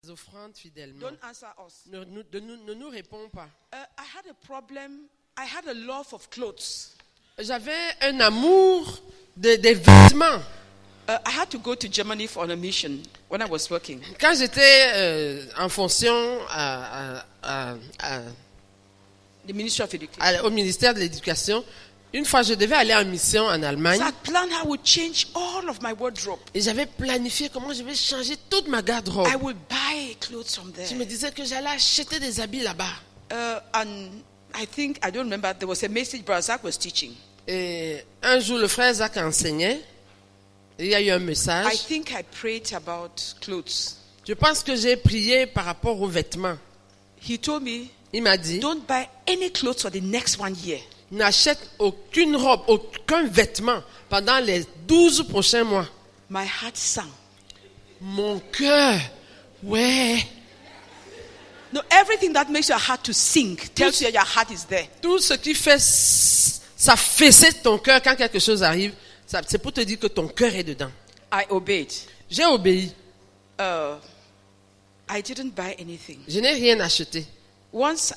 offrandes fidèlement. Don't answer us. Ne nous réponds pas. I had a problem. I had a love of clothes. J'avais un amour des vêtements. I had to go to Germany for on a mission when I was working. Quand j'étais en fonction The Ministry of Education. au ministère de l'Éducation, une fois je devais aller en mission en Allemagne. So I planned how I would change all of my wardrobe. Et j'avais planifié comment je vais changer toute ma garde-robe. I would buy clothes from there. Je me disais que j'allais acheter des habits là-bas. And I don't remember, there was a message Brother Zach was teaching. Et un jour, le frère Zach enseignait. Et il y a eu un message. I think I prayed about clothes. Je pense que j'ai prié par rapport aux vêtements. He told me, Il m'a dit, don't buy any clothes for the next 1 year. n'achète aucune robe, aucun vêtement pendant les 12 prochains mois. My heart sank. Mon cœur, ouais. No, everything that makes your heart to sink tells you your heart is there. Tout ce qui fait s'affaisser ton cœur quand quelque chose arrive, c'est pour te dire que ton cœur est dedans. I obeyed. J'ai obéi. I didn't buy anything. Je n'ai rien acheté. Once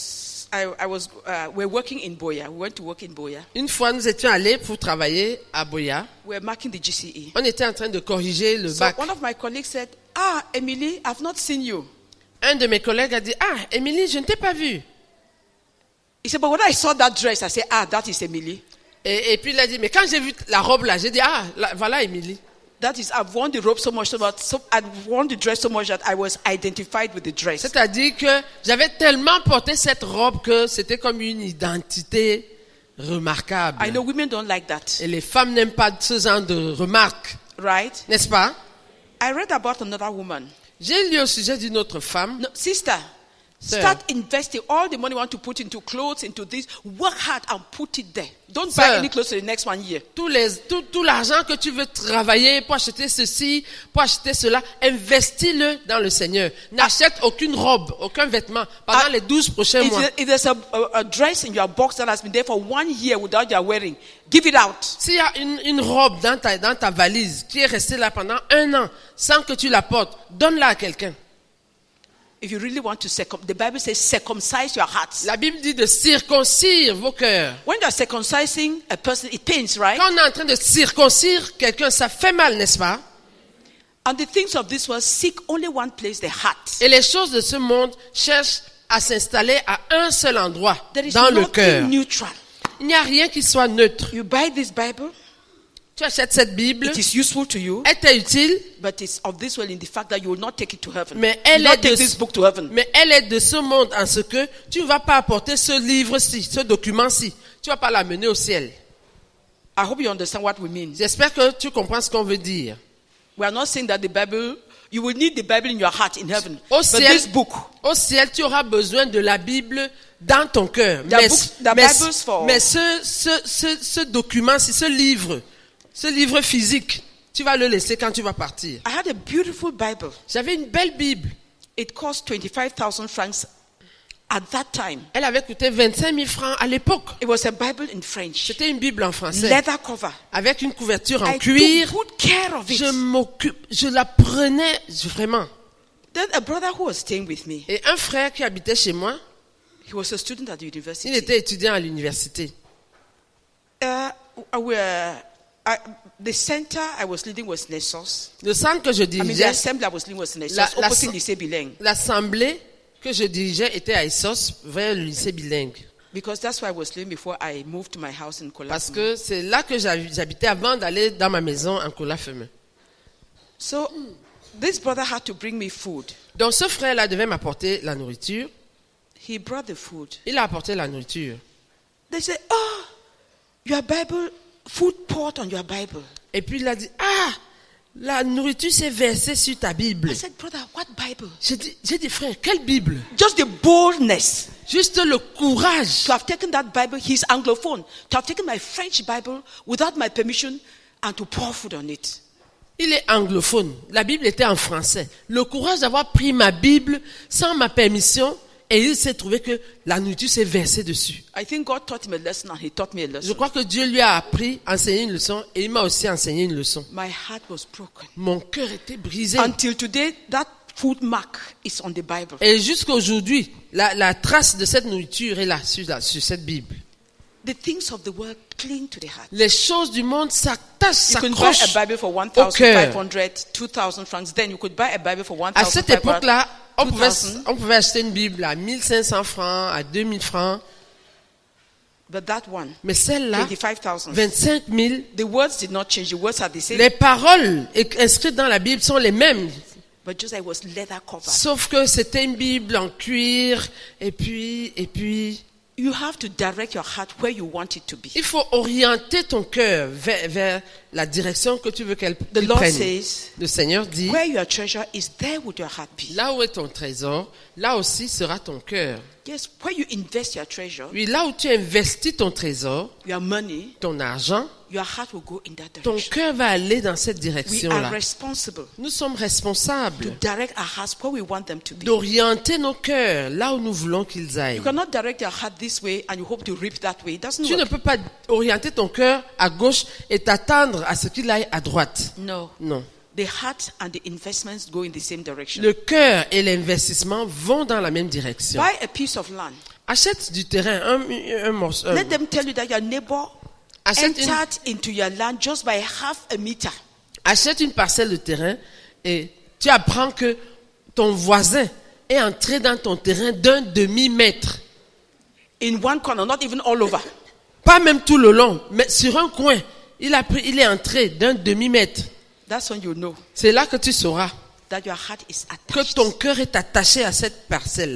we're working in Boya. We went to work in Boya. Une fois, nous étions allés pour travailler à Boya. We were marking the GCE. On était en train de corriger le So bac. one of my colleagues said, Emily, I've not seen you. Un de mes collègues a dit, Émilie, je ne t'ai pas vue. He said, but when I saw that dress, I said, that is Emily. Et puis il a dit, mais quand j'ai vu la robe là, j'ai dit, voilà Émilie. That is, I've worn the robe so much, I've worn the dress so much that I was identified with the dress. C'est-à-dire que j'avais tellement porté cette robe que c'était comme une identité remarquable. I know women don't like that. Et les femmes n'aiment pas ce genre de remarques. Right? N'est-ce pas? I read about another woman. J'ai lu au sujet d'une autre femme. No, sister, start investing all the money you want to put into clothes, into this. Work hard and put it there. Don't buy any clothes for the next 1 year. Tout l'argent que tu veux travailler pour acheter ceci, pour acheter cela, investis-le dans le Seigneur. N'achète aucune robe, aucun vêtement pendant les 12 prochains mois. If there's a dress in your box that has been there for 1 year without your wearing, give it out. S'il y a une robe dans ta valise qui est restée là pendant 1 an sans que tu la portes, donne-la à quelqu'un. If you really want to the Bible says circumcise your hearts. La Bible dit de circoncire vos cœurs. When you are circumcising a person, it pains, right? Quand on est en train de circoncire quelqu'un, ça fait mal, n'est-ce pas? And the things of this world seek only one place, the heart. Et les choses de ce monde cherchent à s'installer à un seul endroit, There is dans le nothing cœur. neutral. Il n'y a rien qui soit neutre. You buy this Bible, Tu achètes cette Bible, it is useful to you, elle t'est utile, but it's of this world in the fact that you will not take it to heaven. mais You will elle, not est take this book to heaven. mais elle est de ce monde en ce que tu ne vas pas apporter ce livre-ci, ce document-ci. Tu ne vas pas l'amener au ciel. I hope you understand what we mean. J'espère que tu comprends ce qu'on veut dire. We are not saying that the Bible, you will need the Bible in your heart in heaven. Au But ciel, this book, tu auras besoin de la Bible dans ton cœur. There are books- there are Bibles for- Mais ce document-ci, ce livre physique, tu vas le laisser quand tu vas partir. I had a beautiful Bible. J'avais une belle Bible. It cost 25,000 francs at that time. Elle avait coûté 25 000 francs à l'époque. It was a Bible in French. C'était une Bible en français. Leather cover. Avec une couverture en I cuir. took good care of it. Je la prenais vraiment. Then a brother who was staying with me, Et un frère qui habitait chez moi, he was a student at the university. il était étudiant à l'université. The center I was leading was Nessos. Le centre que je I mean, the dirigeais, assembly I was leading was Nessos, La- opposite lycée Bilingue. l'assemblée que je dirigeais était à Essos, vers le lycée bilingue. Because that's where I was living before I moved to my house in Parce Kolafuma. que c'est là que j'habitais avant d'aller dans ma maison en Colafeme. So this brother had to bring me food. Donc ce frère-là devait m'apporter la nourriture. He brought the food. Il a apporté la nourriture. They said, your Bible, food poured on your Bible. Et puis il a dit, la nourriture s'est versée sur ta Bible. I said, brother, what Bible? J'ai dit, frère, quelle Bible? Just the boldness Juste le courage to have taken that Bible, he's Anglophone, to have taken my French Bible without my permission and to pour food on it. Il est anglophone. La Bible était en français. Le courage d'avoir pris ma Bible sans ma permission et il s'est trouvé que la nourriture s'est versée dessus. I think God taught him a lesson and he taught me a Je lesson. crois que Dieu lui a appris, enseigné une leçon et il m'a aussi enseigné une leçon. My heart was broken. Mon cœur était brisé. Until today, that food mark is on the Bible. Et jusqu'à aujourd'hui, la trace de cette nourriture est là, sur cette Bible. The things of the world cling to the heart. Les choses du monde s'attachent, You can buy s'accrochent a Bible for au cœur. 1,500, 2,000 francs. Then you could buy a Bible for 1,500. À cette époque-là, on 2,000. pouvait acheter une Bible à 1500 francs, à 2000 francs. But that one, Mais celle-là, 25,000. 25 000, The words did not change. The words are the same. les paroles inscrites dans la Bible sont les mêmes. But just like it was leather covered. Sauf que c'était une Bible en cuir, et puis, You have to direct your heart where you want it to be. il faut orienter ton cœur vers la direction que tu veux The qu'il Lord prenne. says, Le Seigneur dit, where your treasure is, there would your heart be. là où est ton trésor, là aussi sera ton cœur. Yes, where you invest your treasure, Oui, là où tu investis ton trésor, your money, ton argent, your heart will go in that ton direction. cœur va aller dans cette We direction-là. are responsible Nous sommes to responsables direct our hearts where we want them to be. d'orienter nos cœurs là où nous voulons qu'ils aillent. You cannot direct your heart this way and you hope to reap that way. It doesn't Tu ne work. peux pas orienter ton cœur à gauche et t'attendre à ce qu'il aille à droite. No. Non. The heart and the investments go in the same direction. Le cœur et l'investissement vont dans la même direction. Buy a piece of land. Achète du terrain, un morceau. Let them tell you that your neighbor Achète une, entered into your land just by half a meter. achète une parcelle de terrain et tu apprends que ton voisin est entré dans ton terrain d'un demi-mètre. In one corner, not even all over. Pas même tout le long, mais sur un coin. Il est entré d'un demi-mètre. That's when you know C'est là que tu sauras that your heart is que attached. ton cœur est attaché à cette parcelle.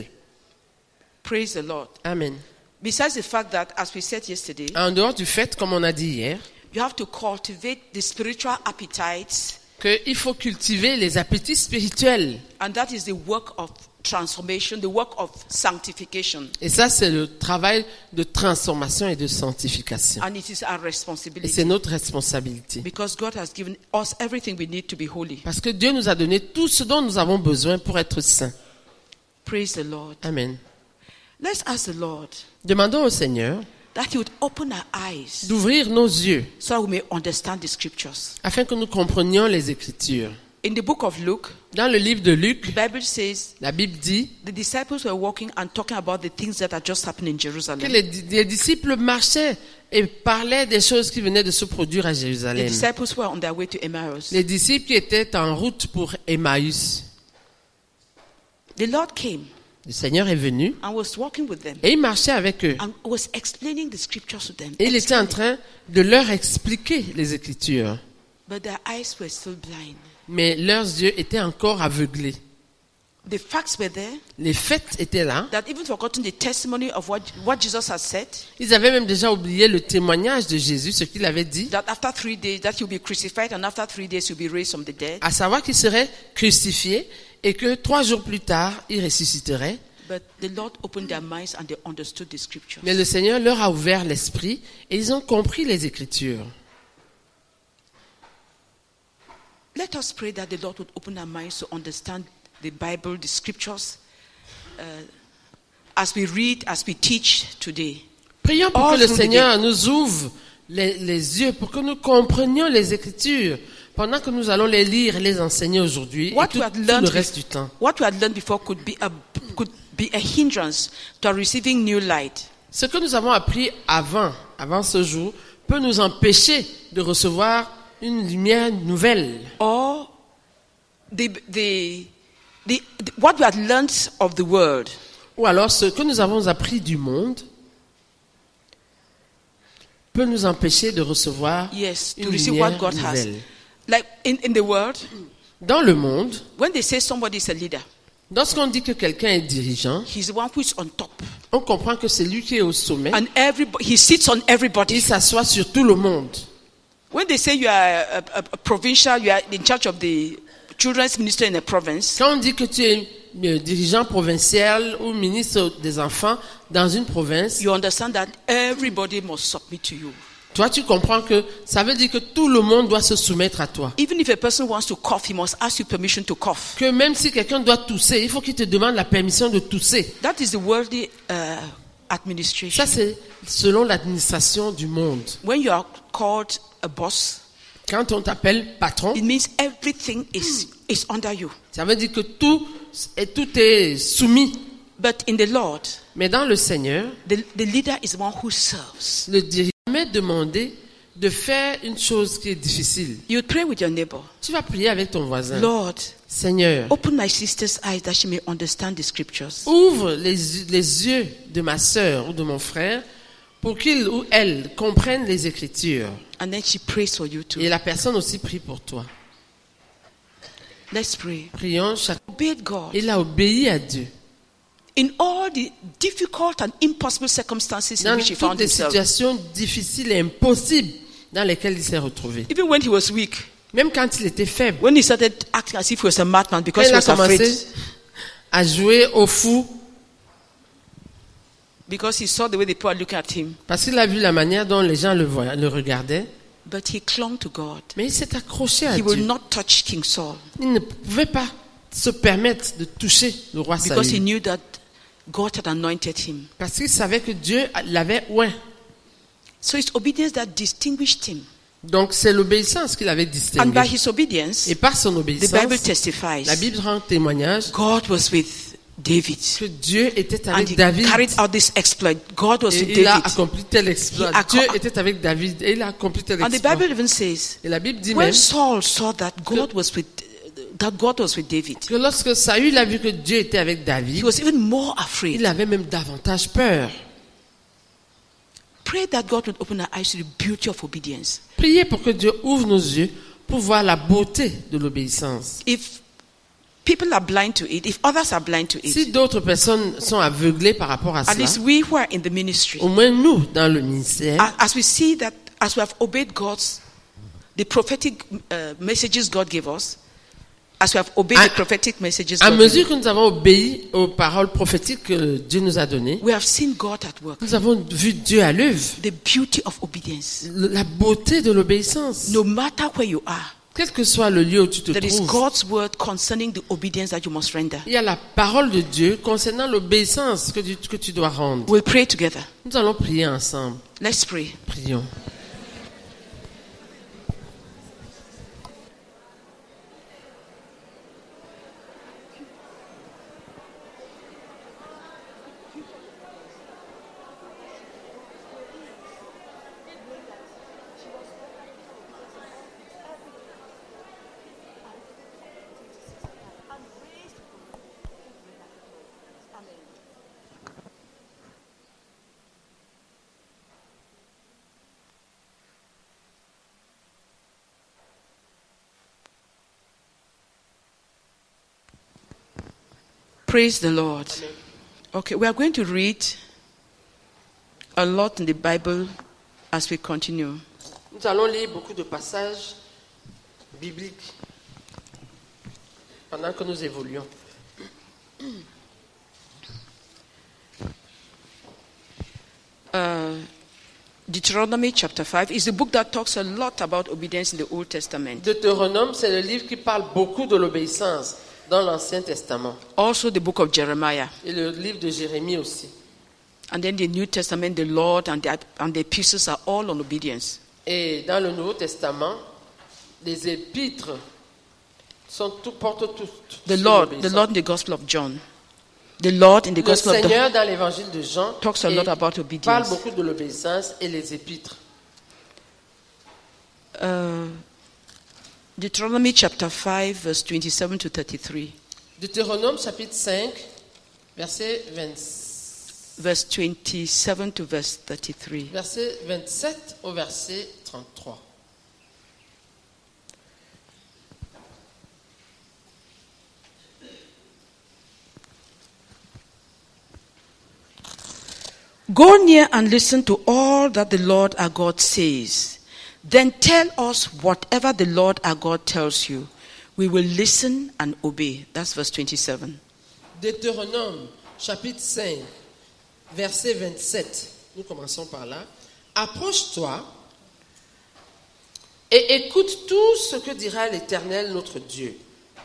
Praise the Lord. Amen. Besides the fact that, as we said yesterday, En dehors du fait, comme on a dit hier, you have to cultivate the spiritual appetites, qu'il faut cultiver les appétits spirituels. and that is the work of transformation, the work of sanctification. Et ça, c'est le travail de transformation et de sanctification. And it is our Et c'est responsibility notre responsabilité. because God has given us everything we need to be holy. Parce que Dieu nous a donné tout ce dont nous avons besoin pour être saints. Praise the Lord. Amen. Let's ask the Lord Demandons au Seigneur that He would open our eyes d'ouvrir nos yeux so that we may understand the scriptures. afin que nous comprenions les Écritures. In the book of Luke, Dans le livre de Luc, the Bible says la Bible dit the disciples were walking and talking about the things that had just happened in que Jerusalem. les disciples marchaient et parlaient des choses qui venaient de se produire à The Jérusalem. disciples were on their way to Emmaus. Les disciples qui étaient en route pour Emmaüs. The Lord came Le Seigneur est venu and was walking with them et il marchait avec eux. and was explaining the scriptures to them. Et il était en train de leur expliquer les Écritures. But their eyes were still blind. Mais leurs yeux étaient encore aveuglés. The facts were there. Les faits étaient là. That even forgotten the testimony of what Jesus had said, Ils avaient même déjà oublié le témoignage de Jésus, ce qu'il avait dit, that after 3 days that he'll be crucified and after 3 days he'll be raised from the dead. à savoir qu'il serait crucifié et que 3 jours plus tard, il ressusciterait. But the Lord opened their minds and they understood the scriptures. Mais le Seigneur leur a ouvert l'esprit et ils ont compris les Écritures. Let us pray that the Lord would open our minds to understand the Bible, the scriptures, as we read, as we teach today. Prions pour All que le through the Seigneur nous ouvre les yeux, pour que nous comprenions les Écritures pendant que nous allons les lire et les enseigner aujourd'hui et What tout we had le learned, reste du temps. what we had learned before could be a hindrance to receiving new light. Ce que nous avons appris avant ce jour, peut nous empêcher de recevoir une lumière nouvelle. Or what we had learned of the world Ou alors ce que nous avons appris du monde peut nous empêcher de recevoir yes, to une receive what lumière God has. nouvelle. Like in the world, Dans le monde, when they say somebody is a leader, lorsqu'on dit que quelqu'un est dirigeant, he's the one who is on top. on comprend que c'est lui qui est au sommet. And he sits on everybody. Il s'assoit sur tout le monde. When they say you are a provincial, you are in charge of the children's ministry in a province, Quand on dit que tu es dirigeant provincial ou ministre des enfants dans une province, you understand that everybody must submit to you. toi tu comprends que ça veut dire que tout le monde doit se soumettre à toi. Even if a person wants to cough, he must ask you permission to cough. Que même si quelqu'un doit tousser, il faut qu'il te demande la permission de tousser. That is the worldly administration. Ça c'est selon l'administration du monde. When you are called a boss, Quand on t'appelle patron, it means everything is under you. ça veut dire que tout est soumis. But in the Lord, Mais dans le Seigneur, the leader is the one who serves. le dirigeant m'est demandé de faire une chose qui est difficile. You pray with your neighbor. Tu vas prier avec ton voisin. Lord, Seigneur, open my sister's eyes that she may understand the scriptures. ouvre les yeux de ma sœur ou de mon frère pour qu'il ou elle comprenne les Écritures. And then she prays for you too. Et la personne aussi prie pour toi. Let's pray. Prions chaque... Obeyed God. Il a obéi à Dieu. In all the difficult and impossible circumstances in Dans which he toutes found les himself. situations difficiles et impossibles dans lesquelles il s'est retrouvé. Even when he was weak. Même quand il était faible. When he started acting as if he was a madman Quand because il he a was afraid. commencé à jouer au fou. Because he saw the way the people were looking at him. Parce qu'il a vu la manière dont les gens le regardaient. But he clung to God. Mais il s'est accroché à He will Dieu. not touch King Saul. Il ne pouvait pas se permettre de toucher le roi Because he Saül. knew that God had anointed him. Parce qu'il savait que Dieu l'avait oint. So it's obedience that distinguished him. Donc c'est l'obéissance qu'il avait And distingué. by his obedience, Et par son the obéissance, Bible testifies la Bible rend témoignage God was with David. que Dieu était And avec he David. carried out this exploit. God was with Et il a David. accompli tel exploit. He Dieu était avec David et il a accompli tel And the exploit. Bible even says, Et la Bible dit when même Saul saw that God was with David, que lorsque Saül a vu que Dieu était avec he David, was even more afraid. il avait même davantage peur. Pray that God would open our eyes to the beauty of obedience. Priez pour que Dieu ouvre nos yeux pour voir la beauté de l'obéissance. If people are blind to it, if others are blind to it, Si d'autres personnes sont aveuglées par rapport à at cela, least we who are in the ministry, au moins nous, dans le ministère, as we see that, as we have obeyed the prophetic messages God gave us, as we have obeyed the prophetic messages à God gave us, mesure que nous avons obéi aux paroles prophétiques que Dieu nous a données, we have seen God at work. nous avons vu Dieu à l'œuvre. The beauty of obedience. La beauté de l'obéissance. No matter where you are, Quel que soit le lieu où tu te there is trouves, God's word concerning the obedience that you must render. il y a la parole de Dieu concernant l'obéissance que tu dois rendre. We'll pray together. Nous allons prier ensemble. Let's pray. Prions. Praise the Lord. Okay, we are going to read a lot in the Bible as we continue. Nous allons lire beaucoup de passages bibliques pendant que nous évoluons. Deuteronomy chapter 5 is a book that talks a lot about obedience in the Old Testament. Deutéronome, c'est le livre qui parle beaucoup de l'obéissance dans l'Ancien Testament. Also the book of Jeremiah. Et le livre de Jérémie aussi. And then the New Testament, the Lord and the epistles are all on obedience. Et dans le Nouveau Testament, les épîtres portent toutes The sur Lord l'obéissance. in the Gospel of John. The Lord in the Le Gospel of Seigneur, dans l'évangile de Jean, talks a lot about obedience. parle beaucoup de l'obéissance et les épîtres. Deuteronomy chapter 5 verse 27 to 33. Deutéronome chapitre 5, verset 27 to verse 33. verset 27 au verset 33. Go near and listen to all that the Lord our God says. Then tell us whatever the Lord our God tells you. We will listen and obey. That's verse 27. Deutéronome chapitre 5, verset 27. Nous commençons par là. Approche-toi et écoute tout ce que dira l'Éternel notre Dieu.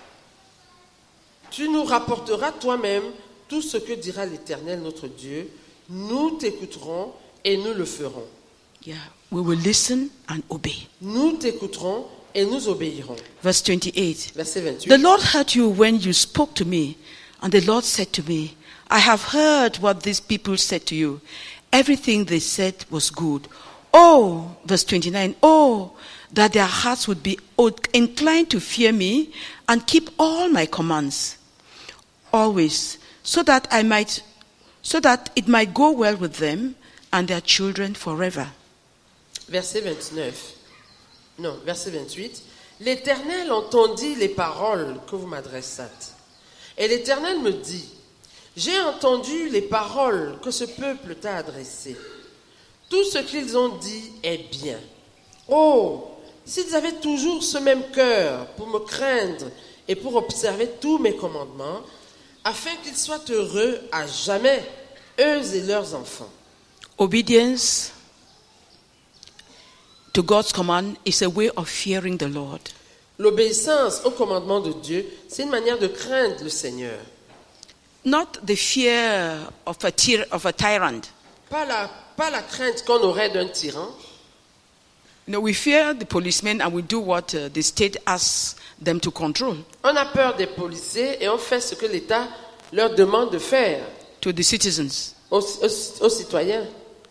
Tu nous rapporteras toi-même tout ce que dira l'Éternel notre Dieu. Nous t'écouterons et nous le ferons. Yeah. We will listen and obey. Nous t'écouterons et nous obéirons. Verse 28. Verset 28. The Lord heard you when you spoke to me, and the Lord said to me, I have heard what these people said to you. Everything they said was good. Oh, verse 29, oh, that their hearts would be inclined to fear me and keep all my commands always, so that it might go well with them and their children forever. Verset 29. Non, verset 28. L'Éternel entendit les paroles que vous m'adressâtes. Et l'Éternel me dit, j'ai entendu les paroles que ce peuple t'a adressées. Tout ce qu'ils ont dit est bien. Oh, s'ils avaient toujours ce même cœur pour me craindre et pour observer tous mes commandements, afin qu'ils soient heureux à jamais, eux et leurs enfants. Obedience to God's command is a way of fearing the Lord. L'obéissance au commandement de Dieu, c'est une manière de craindre le Seigneur. Not the fear of a tyrant. Pas la crainte qu'on aurait d'un tyran. No, we fear the policemen and we do what the state asks them to control. On a peur des policiers et on fait ce que l'État leur demande de faire. To the citizens. Aux citoyens.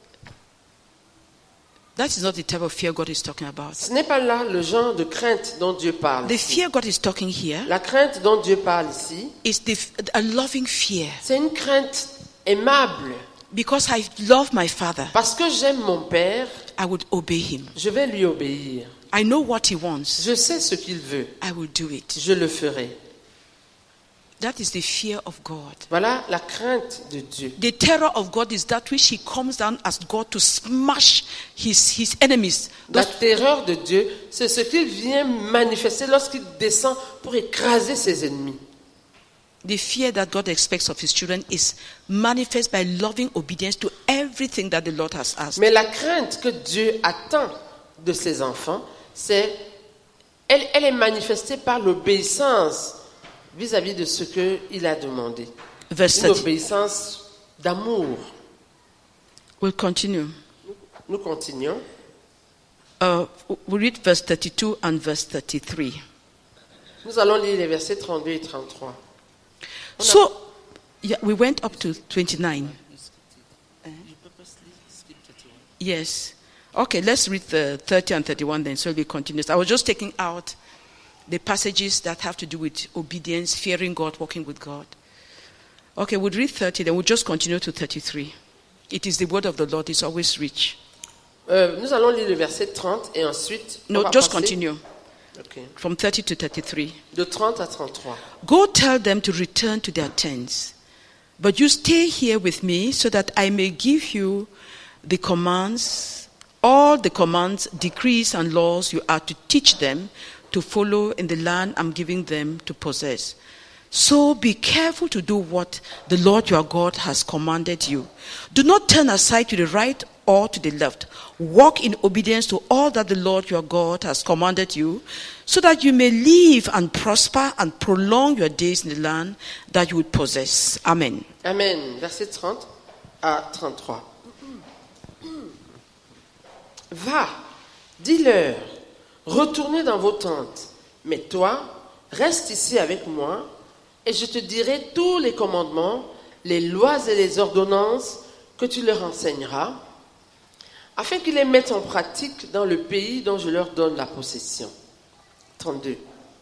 That is not the type of fear God is talking about. Ce n'est pas là le genre de crainte dont Dieu parle. The fear God is talking here La crainte dont Dieu parle ici, is a loving fear. c'est une crainte aimable. Because I love my father, Parce que j'aime mon Père, I would obey him. je vais lui obéir. I know what he wants. Je sais ce qu'il veut. I will do it. Je le ferai. That is the fear of God. Voilà la crainte de Dieu. The terror of God is that which he comes down as God to smash his enemies. La terreur de Dieu, c'est ce qu'il vient manifester lorsqu'il descend pour écraser ses ennemis. The fear that God expects of his children is manifest by loving obedience to everything that the Lord has asked. Mais la crainte que Dieu attend de ses enfants, elle est manifestée par l'obéissance vis-à-vis de ce qu'il a demandé. Verse Une 30. obéissance d'amour. We'll continue. Nous continuons. We read verse 32 and verse 33. Nous allons lire les versets 32 et 33. So, we went up to 29. Yes. Okay, let's read the 30 and 31 then, so we continue. I was just taking out the passages that have to do with obedience, fearing God, walking with God. Okay, we'll read 30, then we'll just continue to 33. It is the word of the Lord, it's always rich. Nous allons lire le verset 30 et ensuite... No, on va just passer- continue. Okay. From 30 to 33. De 30 à 33. Go tell them to return to their tents. But you stay here with me so that I may give you the commands, all the commands, decrees, and laws you are to teach them to follow in the land I'm giving them to possess. So be careful to do what the Lord your God has commanded you. Do not turn aside to the right or to the left. Walk in obedience to all that the Lord your God has commanded you, so that you may live and prosper and prolong your days in the land that you would possess. Amen. Amen. Verset 30 à 33. Va, dis-leur, retournez dans vos tentes, mais toi, reste ici avec moi, et je te dirai tous les commandements, les lois et les ordonnances que tu leur enseigneras, afin qu'ils les mettent en pratique dans le pays dont je leur donne la possession. 32.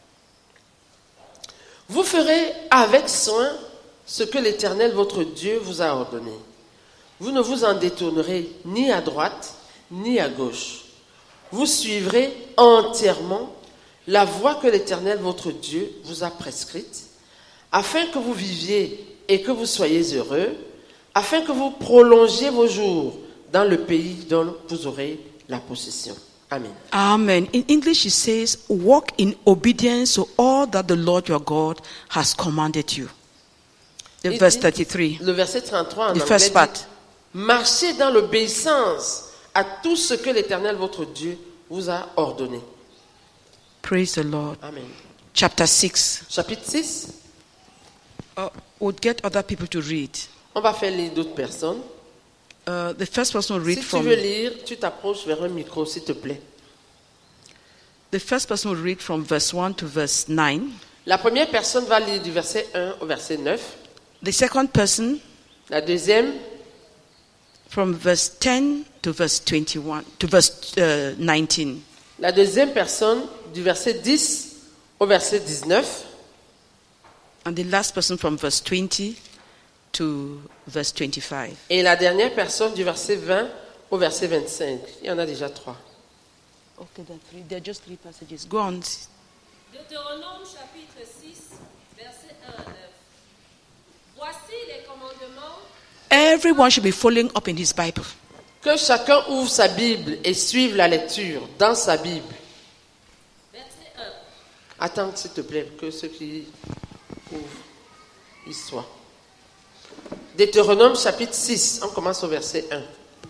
Vous ferez avec soin ce que l'Éternel votre Dieu vous a ordonné. Vous ne vous en détournerez ni à droite ni à gauche. Vous suivrez entièrement la voie que l'Éternel votre Dieu vous a prescrite, afin que vous viviez et que vous soyez heureux, afin que vous prolongiez vos jours dans le pays dont vous aurez la possession. Amen. Amen. In English it says, walk in obedience to all that the Lord your God has commanded you. The Il verse dit- 33. Le verset 33 en The anglais first dit, part. marchez dans l'obéissance à tout ce que l'Éternel votre Dieu vous a ordonné. Praise the Lord. Amen. Chapter 6. Chapitre 6, We'll get other people to read. on va faire lire d'autres personnes. The first person will read Si tu from veux lire, tu t'approches vers un micro, s'il te plaît. the first person will read from verse 1 to verse 9. La première personne va lire du verset 1 au verset 9. The second person La deuxième, from verse 10 to verse 21 to verse 19. la deuxième personne du verset 10 au verset 19. And the last person from verse 20 to verse 25. Et la dernière personne du verset 20 au verset 25. Il y en a déjà 3. Okay, there are just 3 passages. Go on. Deutéronome chapitre 6, verset 1 à 9. Voici les commandements. Everyone should be following up in his Bible. Que chacun ouvre sa Bible et suive la lecture dans sa Bible. Verset 1. Attends, s'il te plaît, que ceux qui ouvrent y soient. Deutéronome chapitre 6, on commence au verset 1.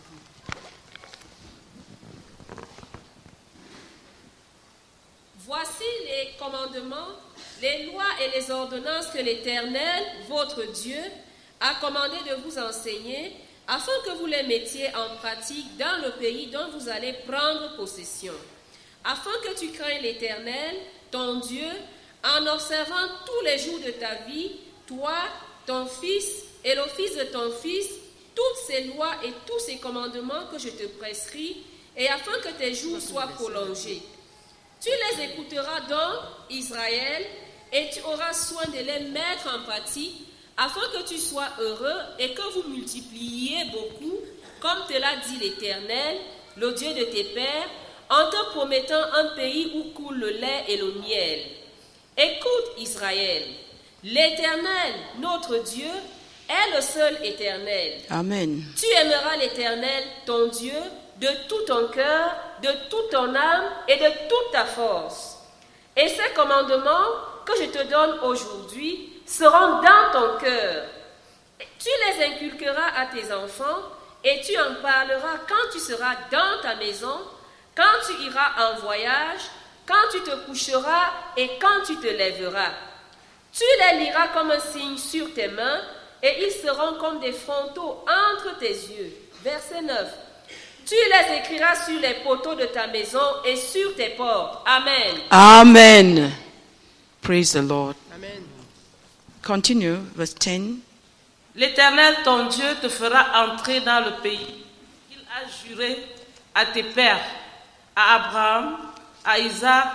Voici les commandements, les lois et les ordonnances que l'Éternel, votre Dieu, a commandé de vous enseigner, afin que vous les mettiez en pratique dans le pays dont vous allez prendre possession. Afin que tu craignes l'Éternel, ton Dieu, en observant tous les jours de ta vie, toi, ton fils et le fils de ton fils, toutes ces lois et tous ces commandements que je te prescris, et afin que tes jours soient prolongés. Tu les écouteras donc, Israël, et tu auras soin de les mettre en pratique, afin que tu sois heureux et que vous multipliiez beaucoup, comme te l'a dit l'Éternel, le Dieu de tes pères, en te promettant un pays où coule le lait et le miel. Écoute, Israël, l'Éternel, notre Dieu, est le seul Éternel. Amen. Tu aimeras l'Éternel, ton Dieu, de tout ton cœur, de toute ton âme et de toute ta force. Et ces commandements que je te donne aujourd'hui seront dans ton cœur. Tu les inculqueras à tes enfants et tu en parleras quand tu seras dans ta maison, quand tu iras en voyage, quand tu te coucheras et quand tu te lèveras. Tu les liras comme un signe sur tes mains et ils seront comme des frontaux entre tes yeux. Verset 9. Tu les écriras sur les poteaux de ta maison et sur tes portes. Amen. Amen. Praise the Lord. Amen. Continue, verse 10. L'Éternel, ton Dieu, te fera entrer dans le pays qu'il a juré à tes pères, à Abraham, à Isaac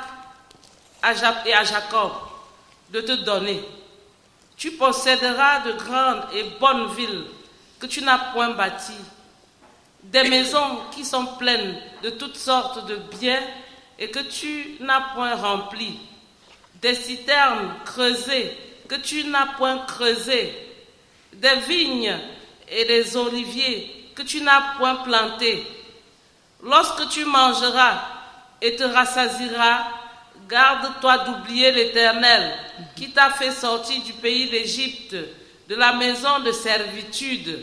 et à Jacob, de te donner. Tu posséderas de grandes et bonnes villes que tu n'as point bâties, des maisons qui sont pleines de toutes sortes de biens et que tu n'as point remplies, des citernes creusées que tu n'as point creusées, des vignes et des oliviers que tu n'as point plantés. Lorsque tu mangeras et te rassasieras, garde-toi d'oublier l'Éternel qui t'a fait sortir du pays d'Égypte, de la maison de servitude.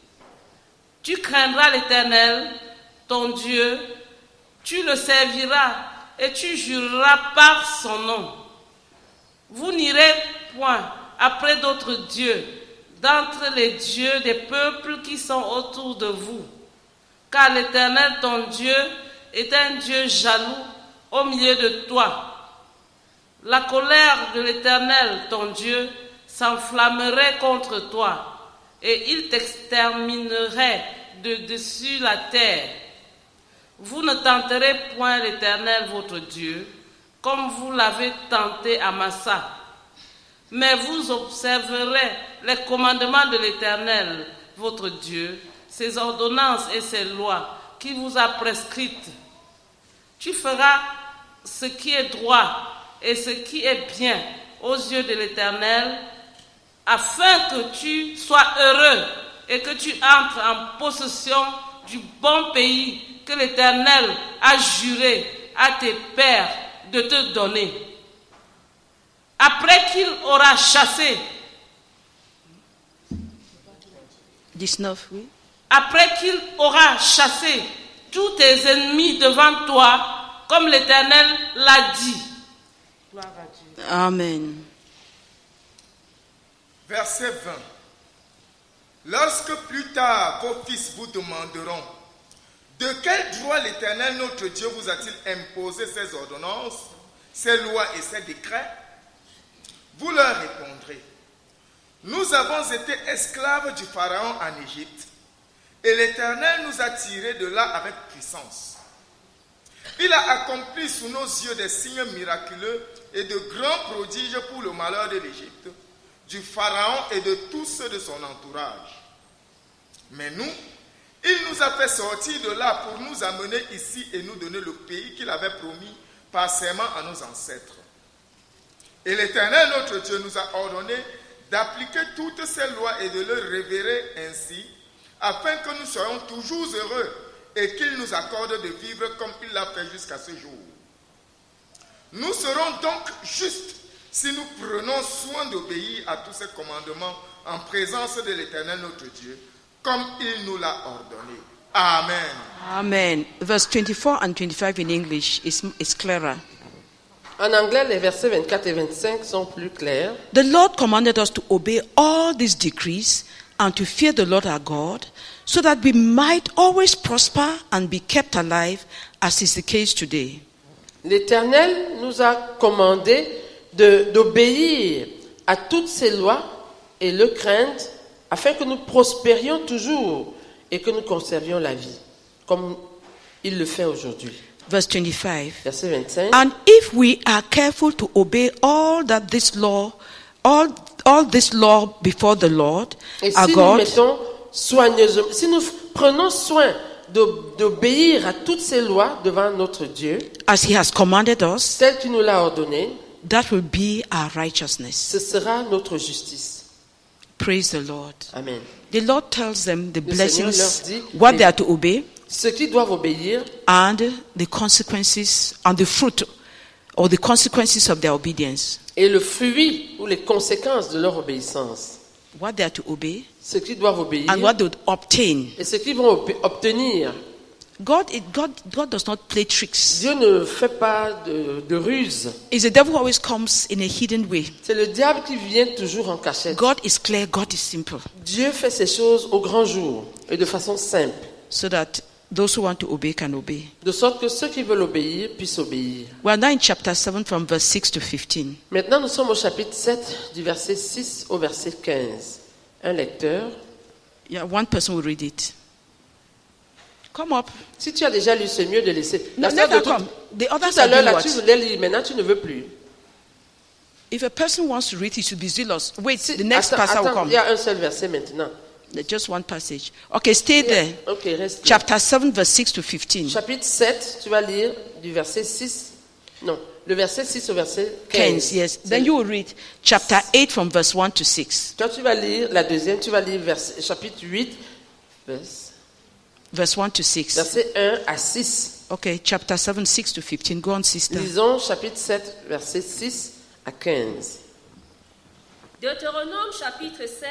Tu craindras l'Éternel, ton Dieu, tu le serviras et tu jureras par son nom. Vous n'irez point après d'autres dieux, d'entre les dieux des peuples qui sont autour de vous, car l'Éternel, ton Dieu, est un Dieu jaloux au milieu de toi. La colère de l'Éternel, ton Dieu, s'enflammerait contre toi, et il t'exterminerait de dessus la terre. Vous ne tenterez point l'Éternel, votre Dieu, comme vous l'avez tenté à Massa, mais vous observerez les commandements de l'Éternel, votre Dieu, ses ordonnances et ses lois qu'il vous a prescrites. Tu feras ce qui est droit et ce qui est bien aux yeux de l'Éternel, afin que tu sois heureux et que tu entres en possession du bon pays que l'Éternel a juré à tes pères de te donner. Après qu'il aura chassé, 19, oui. après qu'il aura chassé tous tes ennemis devant toi, comme l'Éternel l'a dit. Gloire à Dieu. Amen. Verset 20. Lorsque plus tard vos fils vous demanderont de quel droit l'Éternel notre Dieu vous a-t-il imposé ces ordonnances, ces lois et ces décrets, vous leur répondrez: nous avons été esclaves du Pharaon en Égypte, et l'Éternel nous a tirés de là avec puissance. Il a accompli sous nos yeux des signes miraculeux et de grands prodiges pour le malheur de l'Égypte, du Pharaon et de tous ceux de son entourage. Mais nous, il nous a fait sortir de là pour nous amener ici et nous donner le pays qu'il avait promis par serment à nos ancêtres. Et l'Éternel notre Dieu nous a ordonné d'appliquer toutes ces lois et de le révérer ainsi, afin que nous soyons toujours heureux et qu'il nous accorde de vivre comme il l'a fait jusqu'à ce jour. Nous serons donc justes si nous prenons soin d'obéir à tous ces commandements en présence de l'Éternel notre Dieu, comme il nous l'a ordonné. Amen. Amen. Verse 24 and 25 in English is clearer. En anglais, les versets 24 et 25 sont plus clairs. The Lord commanded us to obey all these decrees and to fear the Lord our God, so that we might always prosper and be kept alive, as is the case today. L'Éternel nous a commandé d'obéir à toutes ces lois et le craindre, afin que nous prospérions toujours et que nous conservions la vie, comme il le fait aujourd'hui. Verse 25. Verset 25. And if we are careful to obey all this law before the Lord Et our si nous God, mettons soigneusement, si nous prenons soin d'obéir à toutes ces lois devant notre Dieu, as He has commanded us, tel qu'il nous l'a ordonné, that will be our righteousness. ce sera notre justice. Praise the Lord. Amen. The Lord tells them the Le Seigneur blessings, leur dit, what they are to obey, ceux qui doivent obéir and the consequences and the fruit or the consequences of their obedience. et le fruit ou les conséquences de leur obéissance. What they are to obey Ceux qui doivent obéir and what they would obtain. et ceux qui vont obtenir. God does not play tricks. Dieu ne fait pas de ruse. It's the devil who always comes in a hidden way. C'est le diable qui vient toujours en cachette. God is clear, God is simple. Dieu fait ces choses au grand jour et de façon simple, So that those who want to obey can obey. de sorte que ceux qui veulent obéir puissent obéir. We are now in chapter 7 from verse 6 to 15. Maintenant, nous sommes au chapitre 7, du verset 6 au verset 15. Un lecteur. Yeah, one person will read it. Come up. Si tu as déjà lu, c'est mieux de laisser. No, La sœur let her de come. The others tout à are l'heure, doing là, tu what? voulais lire, maintenant tu ne veux plus. If a person wants to read, he should be zealous. Wait, Si- the next pastor will attends, come. il y a un seul verset maintenant. Just one passage. Okay, stay there. Ok, reste. là. Chapter 7, verse 6 to 15. Chapitre 7, tu vas lire du verset 6. Non, le verset 6 au verset 15. 15, yes. Then you will read chapter 8 from verse 1 to 6. Quand tu vas lire la deuxième, tu vas lire chapitre 8, Verse 1 to 6. verset 1 à 6. Okay, chapter 7, 6 to 15. Go on, sister. Lisons chapitre 7, verset 6 à 15. Deutéronome chapitre 7,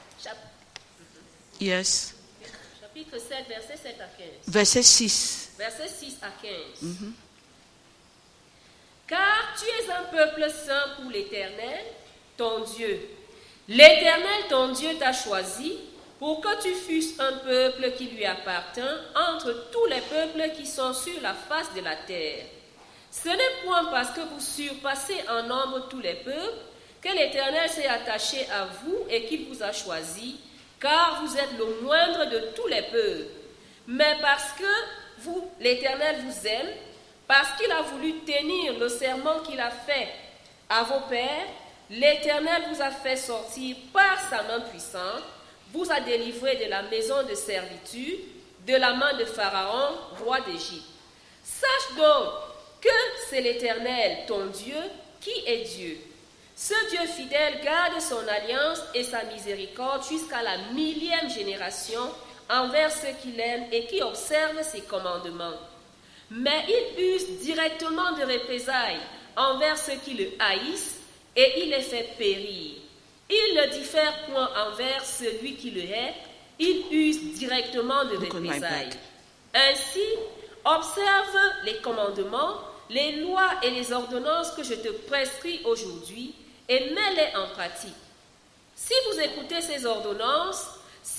Yes. chapitre 7, verset 7 à 15. Verset 6. Verset 6 à 15. Car tu es un peuple saint pour l'Éternel, ton Dieu. L'Éternel, ton Dieu, t'a choisi pour que tu fusses un peuple qui lui appartient entre tous les peuples qui sont sur la face de la terre. Ce n'est point parce que vous surpassez en nombre tous les peuples que l'Éternel s'est attaché à vous et qu'il vous a choisi, car vous êtes le moindre de tous les peuples. Mais parce que l'Éternel vous aime, parce qu'il a voulu tenir le serment qu'il a fait à vos pères, l'Éternel vous a fait sortir par sa main puissante, vous a délivré de la maison de servitude, de la main de Pharaon, roi d'Égypte. Sache donc que c'est l'Éternel, ton Dieu, qui est Dieu. Ce Dieu fidèle garde son alliance et sa miséricorde jusqu'à la 1000e génération envers ceux qui l'aiment et qui observent ses commandements. Mais il use directement de représailles envers ceux qui le haïssent et il les fait périr. Il ne diffère point envers celui qui le hait, il use directement de représailles. Ainsi, observe les commandements, les lois et les ordonnances que je te prescris aujourd'hui et mets-les en pratique. Si vous écoutez ces ordonnances, si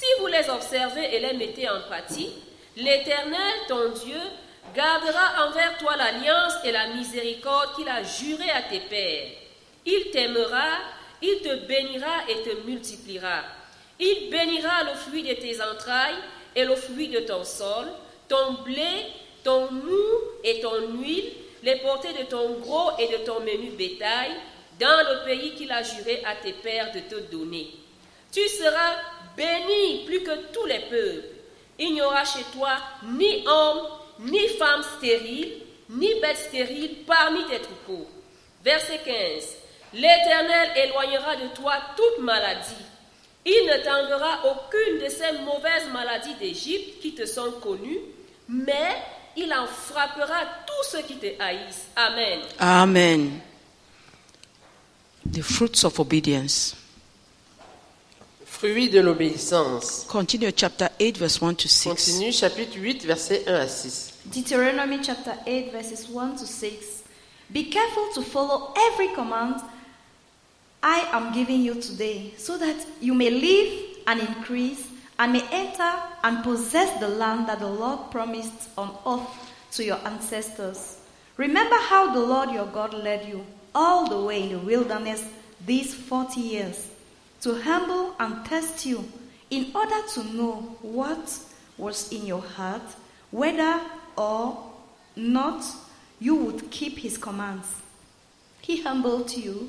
Si vous les observez et les mettez en pratique, l'Éternel, ton Dieu, gardera envers toi l'alliance et la miséricorde qu'il a jurée à tes pères. Il t'aimera, il te bénira et te multipliera. Il bénira le fruit de tes entrailles et le fruit de ton sol, ton blé, ton mou et ton huile, les portées de ton gros et de ton menu bétail, dans le pays qu'il a juré à tes pères de te donner. Tu seras béni plus que tous les peuples. Il n'y aura chez toi ni homme, ni femme stérile, ni bête stérile parmi tes troupeaux. Verset 15. L'Éternel éloignera de toi toute maladie. Il ne t'enverra aucune de ces mauvaises maladies d'Égypte qui te sont connues, mais il en frappera tous ceux qui te haïssent. Amen. Amen. The fruits of obedience. Fruit de l'obéissance. Continue chapter 8, verse 1 to 6. Continue chapitre 8, versets 1 à 6. Deuteronomy chapter 8, verses 1 to 6. Be careful to follow every command I am giving you today, so that you may live and increase, and may enter and possess the land that the Lord promised on oath to your ancestors. Remember how the Lord your God led you all the way in the wilderness these 40 years, to humble and test you, in order to know what was in your heart, whether or not you would keep his commands. He humbled you,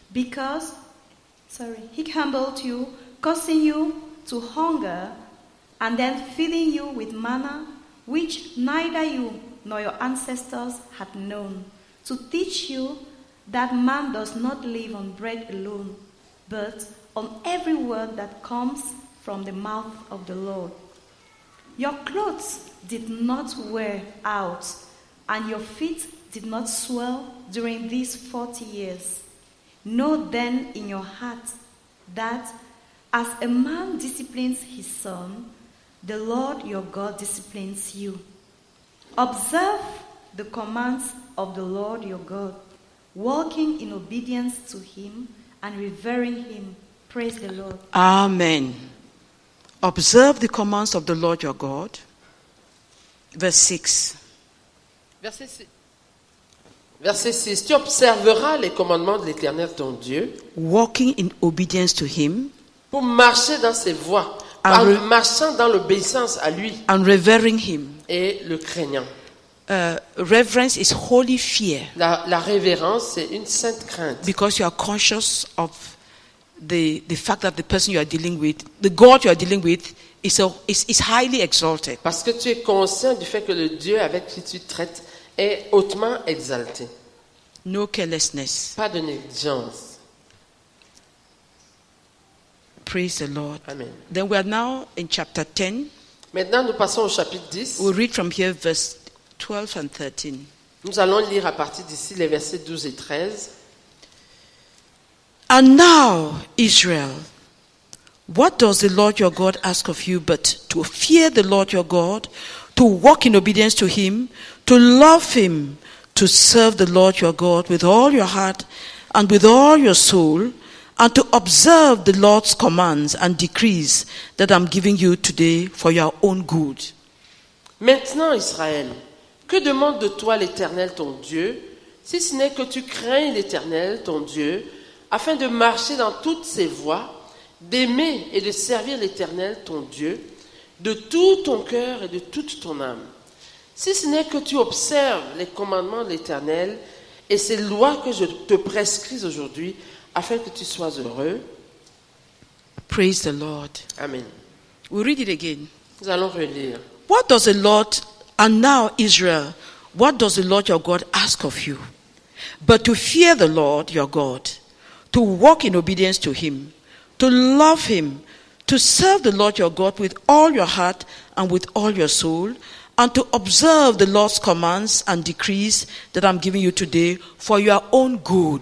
causing you to hunger, and then feeding you with manna, which neither you nor your ancestors had known, to teach you that man does not live on bread alone, but on every word that comes from the mouth of the Lord. Your clothes did not wear out, and your feet did not swell during these 40 years. Know then in your heart that as a man disciplines his son, the Lord your God disciplines you. Observe the commands of the Lord your God, walking in obedience to him and revering him. Praise the Lord. Amen. Observe the commands of the Lord your God. Verse 6. Verset 6. Tu observeras les commandements de l'Éternel ton Dieu Walking in obedience to him pour marcher dans ses voies, en marchant dans l'obéissance à lui and revering him. et le craignant. Reverence is holy fear, La révérence, c'est une sainte crainte. because you are conscious of the fact that the person you are dealing with, the God you are dealing with, is highly exalted. Parce que tu es conscient du fait que le Dieu avec qui tu traites est hautement exalté. No carelessness. Pas de négligence. Praise the Lord. Amen. Then we are now in chapter 10. Maintenant, nous passons au chapitre 10. We'll read from here verse 12 and 13. Nous allons lire à partir d'ici les versets 12 et 13. And now, Israel, what does the Lord your God ask of you but to fear the Lord your God, to walk in obedience to him, to love him, to serve the Lord your God with all your heart and with all your soul, and to observe the Lord's commands and decrees that I'm giving you today for your own good. Maintenant, Israël, que demande de toi l'Éternel ton Dieu, si ce n'est que tu crains l'Éternel ton Dieu, afin de marcher dans toutes ses voies, d'aimer et de servir l'Éternel ton Dieu, de tout ton cœur et de toute ton âme. Si ce n'est que tu observes les commandements de l'Éternel et ces lois que je te prescris aujourd'hui, afin que tu sois heureux. Praise the Lord. Amen. We'll read it again. Nous allons relire. What does the Lord, and now Israel, what does the Lord your God ask of you? But to fear the Lord your God, to walk in obedience to him, to love him, to serve the Lord your God with all your heart and with all your soul, and to observe the Lord's commands and decrees that I'm giving you today for your own good.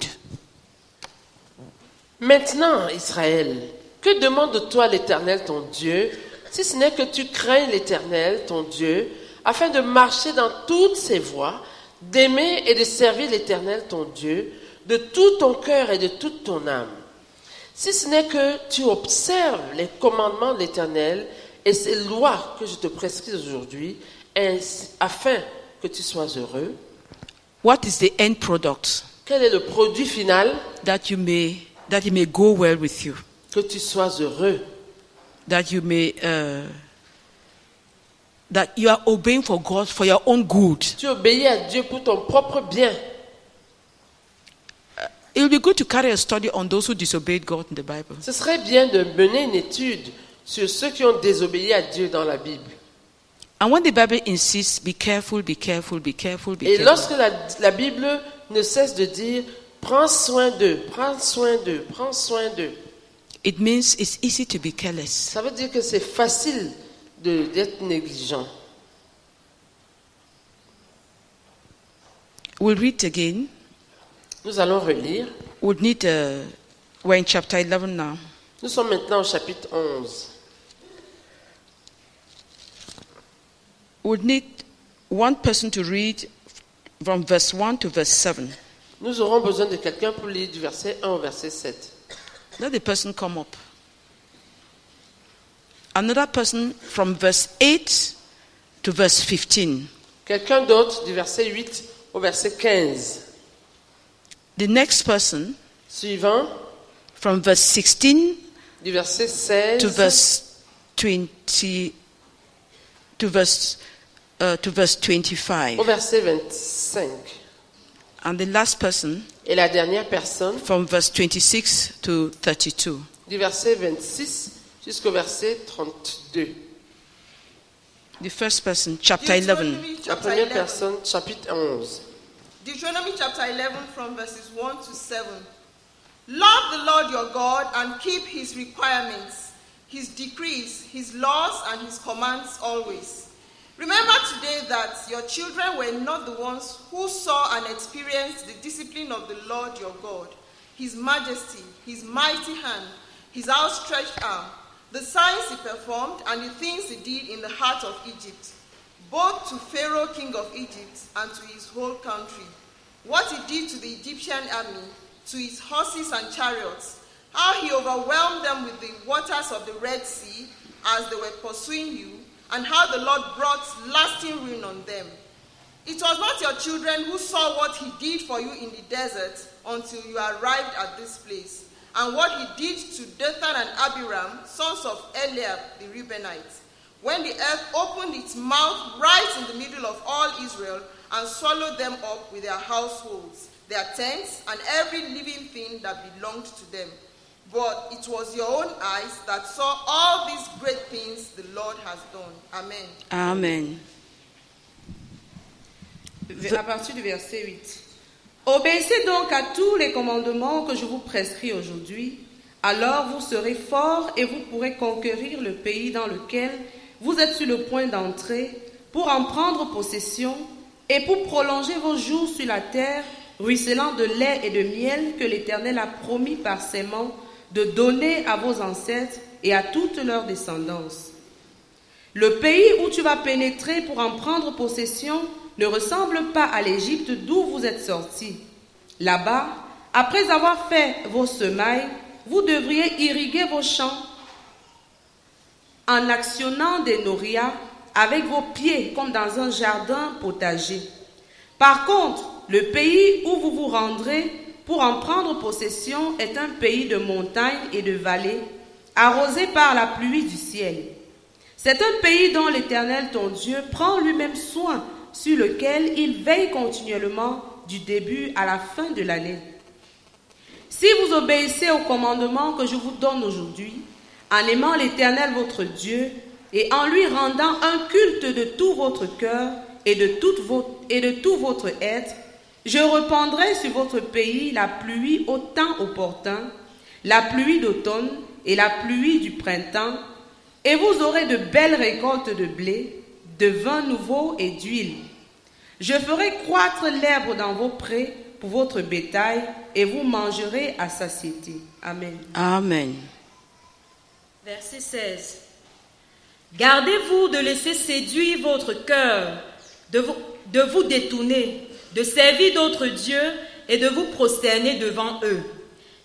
Maintenant, Israël, que demande de toi l'Éternel ton Dieu, si ce n'est que tu crains l'Éternel ton Dieu, afin de marcher dans toutes ses voies, d'aimer et de servir l'Éternel ton Dieu, de tout ton cœur et de toute ton âme. si ce n'est que tu observes les commandements de l'Éternel et ces lois que je te prescris aujourd'hui, afin que tu sois heureux. What is the end product? Quel est le produit final? That it may go well with you. Que tu sois heureux. That you may that you are obeying for God for your own good. Tu obéis à Dieu pour ton propre bien. It will be good to carry a study on those who disobeyed God in the Bible. Ce serait bien de mener une étude sur ceux qui ont désobéi à Dieu dans la Bible. And when the Bible insists, be careful, be careful, be careful, be Et careful. lorsque la Bible ne cesse de dire prends soin d'eux, prends soin d'eux, prends soin d'eux, It means it's easy to be careless. ça veut dire que c'est facile d'être négligent. We'll read again. Nous allons relire. We'll need. We're in chapter 11 now. Nous sommes maintenant au chapitre 11. We'll need one person to read from verse 1 to verse 7. Nous aurons besoin de quelqu'un pour lire du verset 1 au verset 7. Let the person come up. Another person from verse 8 to verse 15. Quelqu'un d'autre du verset 8 au verset 15. The next person Suivant, from verse 16 du verset 16 to verse 20 to verse 25. au verset 25. And the last person Et la dernière personne, from verse 26 to 32. du verset 26 jusqu'au verset 32. The first person, chapter 11. Deuteronomy La chapter première 11. personne, chapitre 11. Deuteronomy chapter 11 from verses 1 to 7. Love the Lord your God and keep his requirements, his decrees, his laws, and his commands always. Remember today that your children were not the ones who saw and experienced the discipline of the Lord your God, his majesty, his mighty hand, his outstretched arm, the signs he performed, and the things he did in the heart of Egypt, both to Pharaoh king of Egypt and to his whole country. What he did to the Egyptian army, to his horses and chariots, how he overwhelmed them with the waters of the Red Sea as they were pursuing you, and how the Lord brought lasting ruin on them. It was not your children who saw what he did for you in the desert until you arrived at this place, and what he did to Dathan and Abiram, sons of Eliab the Reubenites, when the earth opened its mouth right in the middle of all Israel and swallowed them up with their households, their tents, and every living thing that belonged to them. But it was your own eyes that saw all these great things the Lord has done. Amen. Amen. À partir du verset 8. Obéissez donc à tous les commandements que je vous prescris aujourd'hui, alors vous serez forts et vous pourrez conquérir le pays dans lequel vous êtes sur le point d'entrer, pour en prendre possession et pour prolonger vos jours sur la terre, ruisselant de lait et de miel que l'Éternel a promis par serment de donner à vos ancêtres et à toute leur descendance. Le pays où tu vas pénétrer pour en prendre possession ne ressemble pas à l'Égypte d'où vous êtes sortis. Là-bas, après avoir fait vos semailles, vous devriez irriguer vos champs en actionnant des norias avec vos pieds comme dans un jardin potager. Par contre, le pays où vous vous rendrez pour en prendre possession est un pays de montagnes et de vallées, arrosé par la pluie du ciel. C'est un pays dont l'Éternel ton Dieu prend lui-même soin, sur lequel il veille continuellement du début à la fin de l'année. Si vous obéissez aux commandements que je vous donne aujourd'hui, en aimant l'Éternel votre Dieu et en lui rendant un culte de tout votre cœur et de tout votre être, je répandrai sur votre pays la pluie au temps opportun, la pluie d'automne et la pluie du printemps, et vous aurez de belles récoltes de blé, de vin nouveau et d'huile. Je ferai croître l'herbe dans vos prés pour votre bétail, et vous mangerez à satiété. Amen. Amen. Verset 16. Gardez-vous de laisser séduire votre cœur, de vous détourner, de servir d'autres dieux et de vous prosterner devant eux.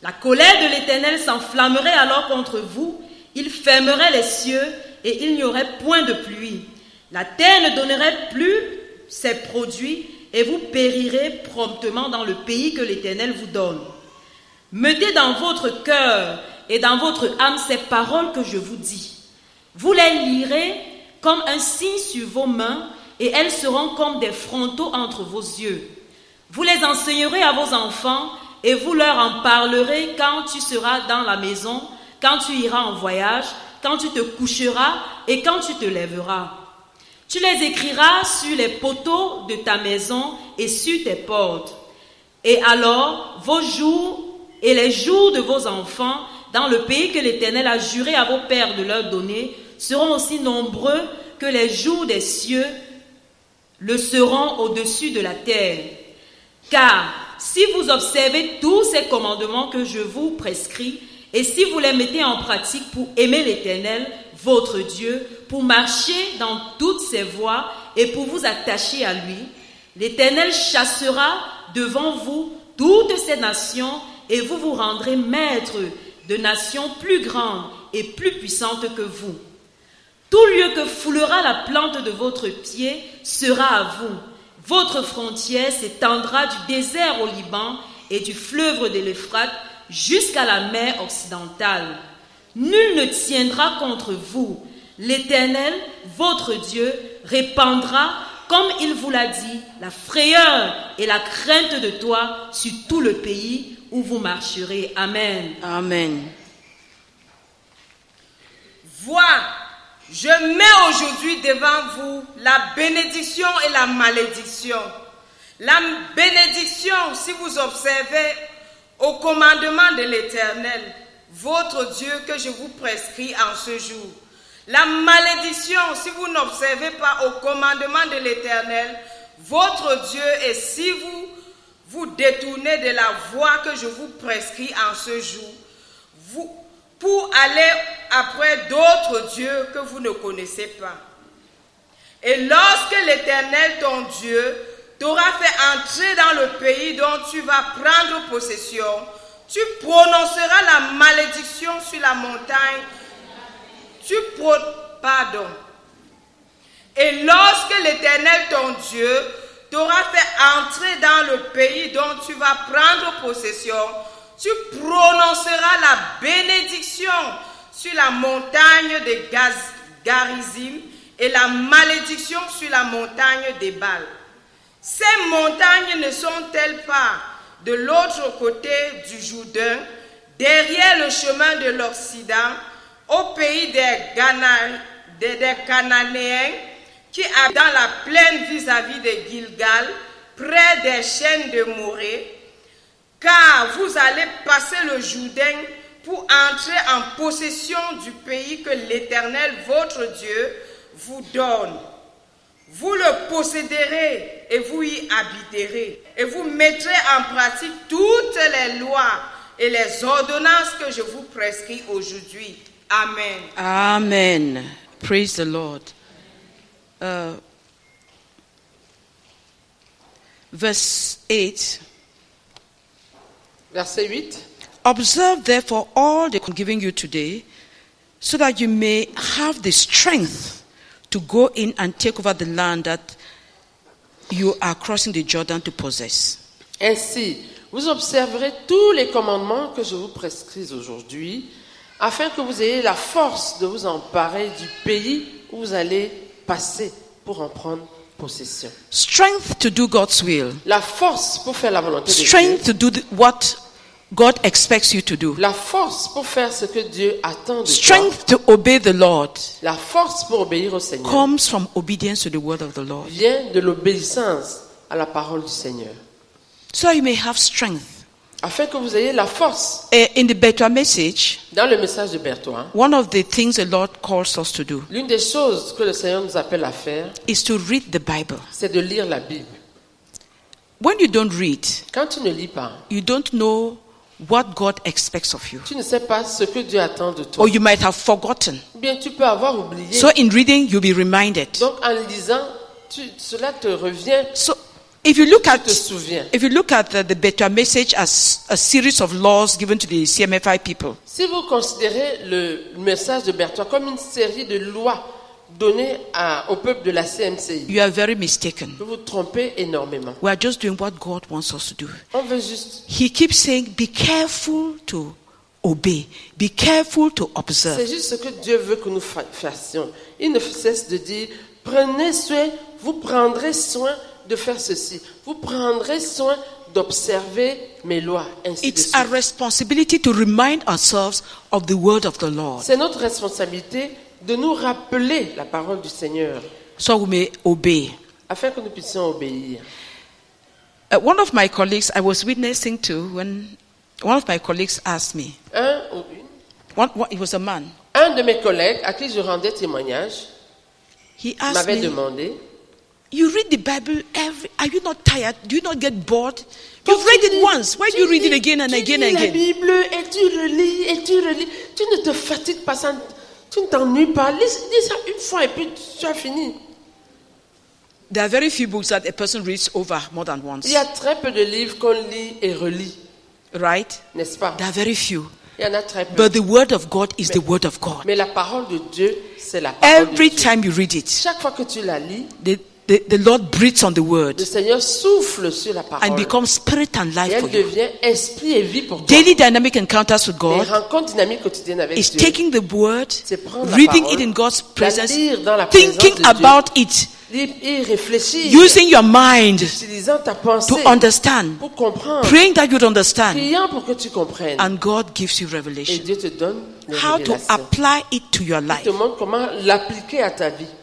La colère de l'Éternel s'enflammerait alors contre vous, il fermerait les cieux et il n'y aurait point de pluie. La terre ne donnerait plus ses produits et vous périrez promptement dans le pays que l'Éternel vous donne. Mettez dans votre cœur et dans votre âme ces paroles que je vous dis. Vous les lirez comme un signe sur vos mains et elles seront comme des frontaux entre vos yeux. Vous les enseignerez à vos enfants et vous leur en parlerez quand tu seras dans la maison, quand tu iras en voyage, quand tu te coucheras et quand tu te lèveras. Tu les écriras sur les poteaux de ta maison et sur tes portes. Et alors, vos jours et les jours de vos enfants, dans le pays que l'Éternel a juré à vos pères de leur donner, seront aussi nombreux que les jours des cieux le seront au-dessus de la terre. Car si vous observez tous ces commandements que je vous prescris, et si vous les mettez en pratique pour aimer l'Éternel, votre Dieu, pour marcher dans toutes ses voies et pour vous attacher à lui, l'Éternel chassera devant vous toutes ces nations et vous vous rendrez maître de nations plus grandes et plus puissantes que vous. Tout lieu que foulera la plante de votre pied sera à vous. Votre frontière s'étendra du désert au Liban et du fleuve de l'Euphrate jusqu'à la mer occidentale. Nul ne tiendra contre vous. L'Éternel, votre Dieu, répandra, comme il vous l'a dit, la frayeur et la crainte de toi sur tout le pays où vous marcherez. Amen. Amen. Vois, je mets aujourd'hui devant vous la bénédiction et la malédiction. La bénédiction, si vous observez au commandement de l'Éternel, votre Dieu, que je vous prescris en ce jour. La malédiction, si vous n'observez pas au commandement de l'Éternel, votre Dieu, et si vous vous détournez de la voie que je vous prescris en ce jour, pour aller après d'autres dieux que vous ne connaissez pas. Et lorsque l'Éternel, ton Dieu, t'aura fait entrer dans le pays dont tu vas prendre possession, tu prononceras la malédiction sur la montagne. Et lorsque l'Éternel, ton Dieu, t'aura fait entrer dans le pays dont tu vas prendre possession, tu prononceras la bénédiction sur la montagne de Garizim et la malédiction sur la montagne d'Ébal. Ces montagnes ne sont-elles pas de l'autre côté du Jourdain, derrière le chemin de l'Occident, au pays des Cananéens, qui habitent dans la plaine vis-à-vis de Gilgal, près des chaînes de Morée, car vous allez passer le Jourdain pour entrer en possession du pays que l'Éternel, votre Dieu, vous donne. Vous le posséderez et vous y habiterez. Et vous mettrez en pratique toutes les lois et les ordonnances que je vous prescris aujourd'hui. Amen. Amen. Praise the Lord. Verse 8. Verset 8. Observe therefore all that I'm giving you today, so that you may have the strength to go in and take over the land that you are crossing the Jordan to possess. Ainsi, vous observerez tous les commandements que je vous prescris aujourd'hui, afin que vous ayez la force de vous emparer du pays où vous allez passer pour en prendre possession. Strength to do God's will. La force pour faire la volonté de Dieu. Strength to do what God expects you to do. La force pour faire ce que Dieu attend de toi. Strength to obey the Lord La force pour obéir au Seigneur comes from obedience to the word of the Lord. vient de l'obéissance à la parole du Seigneur. So you may have strength. Afin que vous ayez la force. In the Bertois message, Dans le message de Bertois, one of the things the Lord calls us to do l'une des choses que le Seigneur nous appelle à faire, is to read the Bible. c'est de lire la Bible. When you don't read, Quand tu ne lis pas, you don't know what God expects of you. tu ne sais pas ce que Dieu attend de toi. Or you might have forgotten. Ou bien tu peux avoir oublié. So in reading, you'll be reminded. Donc en lisant, cela te revient. So If you look Tu at te souviens. the Better Message as a series of laws given to the CMFI people, Si vous considérez le message de Berthoud comme une série de lois données au peuple de la CMCI, you are very mistaken. vous vous trompez énormément. We are just doing what God wants us to do. On veut juste... He keeps saying, be careful to obey. Be careful to observe. C'est juste ce que Dieu veut que nous fassions. Il ne cesse de dire, prenez soin, vous prendrez soin de faire ceci. Vous prendrez soin d'observer mes lois, ainsi de It's suite. our responsibility to remind ourselves of the word of the Lord, C'est notre responsabilité de nous rappeler la parole du Seigneur, so we may obey. afin que nous puissions obéir. One of my colleagues, I was witnessing to when one of my colleagues asked me, Un ou une, it was a man, un de mes collègues à qui je rendais témoignage he asked m'avait me, demandé, you read the Bible are you not tired? Do you not get bored? You've read it once. Why do you read it again and again and Tu lis la again? Bible et tu relis et tu relis. Tu ne te fatigues pas, tu ne t'ennuies pas. Lis ça une fois et puis tu as fini. There are very few books that a person reads over more than once. Il y a très peu de livres qu'on lit et relit, Right? n'est-ce pas? There are very few. Il y en a très peu. But the word of God is the word of God. Mais la parole de Dieu, c'est la parole Every de Dieu. time you read it, Chaque fois que tu la lis, the Lord breathes on the word le Seigneur souffle sur la and parole. becomes spirit and Et life elle for you. devient esprit et vie pour toi. Daily dynamic encounters with Les God rencontres dynamiques quotidiennes avec is Dieu, taking the word, c'est prendre la reading parole, it in God's la presence, lire dans la présence thinking de Dieu, about it, y réfléchir, using your mind utilisant ta pensée to understand, pour comprendre, praying that you'd understand, priant pour que tu comprennes. and God gives you Et revelation. Dieu te donne les How to révélations. apply it to your Il life. te montre comment l'appliquer à ta vie.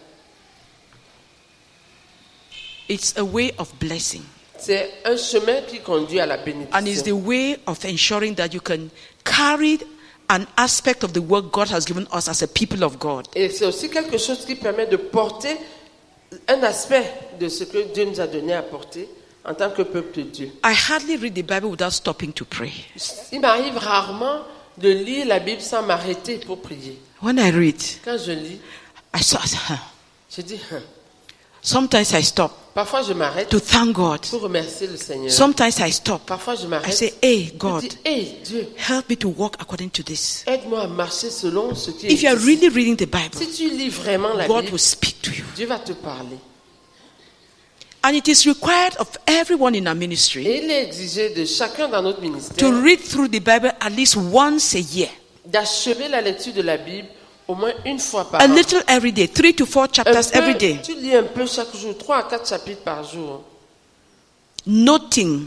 It's a way of blessing. C'est un chemin qui conduit à la And it's the bénédiction. way of ensuring that you can carry an aspect of the work God has given us as a people of God. Et c'est aussi quelque chose qui permet de porter un aspect de ce que Dieu nous a donné à porter en tant que peuple de Dieu. I hardly read the Bible without stopping to pray. Il m'arrive rarement de lire la Bible sans m'arrêter pour prier. When I read, Quand je lis, je dis, sometimes I stop parfois je m'arrête to thank God. pour remercier le Seigneur. Sometimes I stop. Parfois je I m'arrête. say, hey, Je God, dis, hey Dieu, help me to walk according to this. aide-moi à marcher selon ce qui est If you are ici. really reading the Bible, Si tu lis vraiment la God Bible, will speak to you. Dieu va te parler. And it is required of everyone in our ministry Et il est exigé de chacun dans notre ministère to read through the Bible at least once a year. d'achever la lecture de la Bible au moins une fois par A an. little every day, 3 to 4 Un chapters peu, every day. tu lis un peu chaque jour, 3 à 4 chapitres par jour, Noting,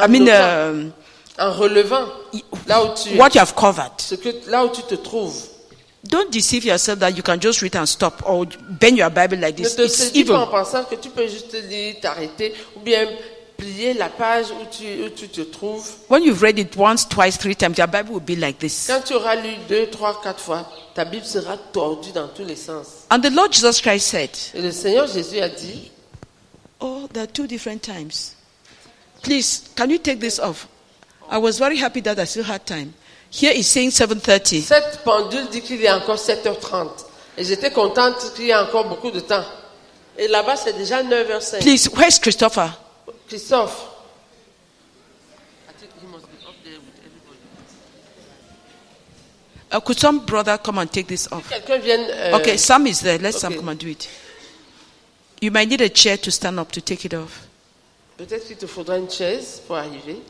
en relevant là où tu what you have covered. là où tu te trouves. Don't deceive yourself that you can just read and stop or bend your Bible like Ne this. te It's saisis pas en evil. pensant que tu peux juste lire, t'arrêter ou bien plier la page où tu te trouves. When you've read it once, twice, 3 times, your Bible will be like this. Quand tu auras lu 2, 3, 4 fois, ta Bible sera tordue dans tous les sens. And the Lord Jesus Christ said, Et le Seigneur Jésus a dit, oh, there are 2 different times. Please, can you take this off? I was very happy that I still had time. Here is saying 7:30. cette pendule dit qu'il y a encore 7h30. Et j'étais contente qu'il y a encore beaucoup de temps. Et là-bas, c'est déjà 9h05. Please, where's Christopher? Christophe. Could some brother come and take this off? Quelqu'un vienne... Okay, Sam is there. Let Sam okay. come and do it. You might need a chair to stand up to take it off. Peut-être qu'il te faudra une chaise pour arriver.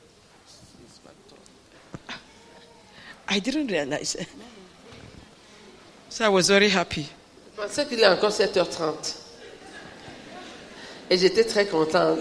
I didn't realize. So I was very happy. Je pensais qu'il est encore 7h30. Et j'étais très contente.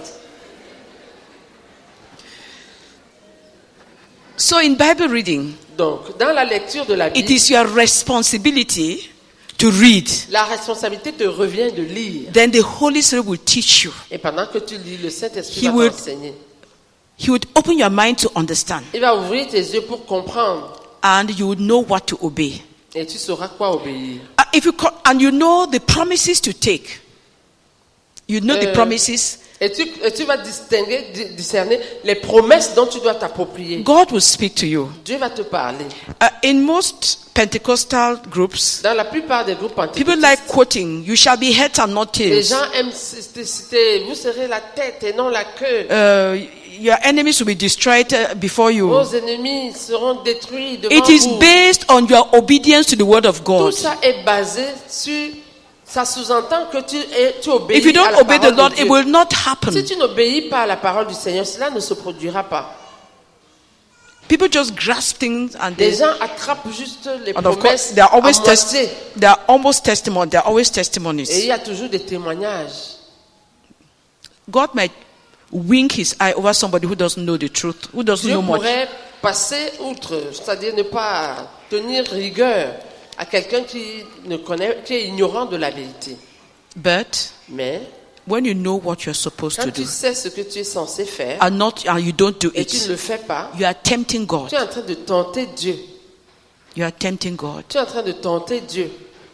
So in Bible reading, Donc, dans la lecture de la it Bible, is your responsibility to read. la responsabilité te revient de lire. Then the Holy Spirit will teach you. Et pendant que tu lis, le Saint-Esprit He va would- t'enseigner. He would open your mind to understand. Il va ouvrir tes yeux pour comprendre. And you would know what to obey. Et tu sauras quoi obéir. And you know the promises to take. You know the promises Et tu vas discerner les promesses dont tu dois t'approprier. God will speak to you. Dieu va te parler. In most Pentecostal groups, Dans la plupart des groupes people pentecôtistes, like quoting, "You shall be heads and not les tails." gens aiment citer, vous serez la tête et non la queue. Your enemies will be destroyed before you. Vos ennemis seront détruits devant It is vous. based on your obedience to the word of Tout God. ça est basé sur... Ça sous-entend que tu obéis If you à don't la obey the parole Lord, de it Dieu. will not Si happen. tu n'obéis pas à la parole du Seigneur, cela ne se produira pas. People just grasp things and Les they, gens attrapent juste les and of course, promesses there are à always moitié. there are almost testimony. There are always Et il testimonies. y a toujours des témoignages. God might wink His eye over somebody who doesn't know the truth, who doesn't Dieu know much. pourrait passer outre, c'est-à-dire ne pas tenir rigueur à quelqu'un qui est ignorant de la vérité. But Mais when you know what you're supposed quand to tu do sais ce que tu es censé faire and you don't do et tu ne it, le fais pas, you are tempting God. tu es en train de tenter Dieu. You are tempting God. Tu es en train de tenter Dieu.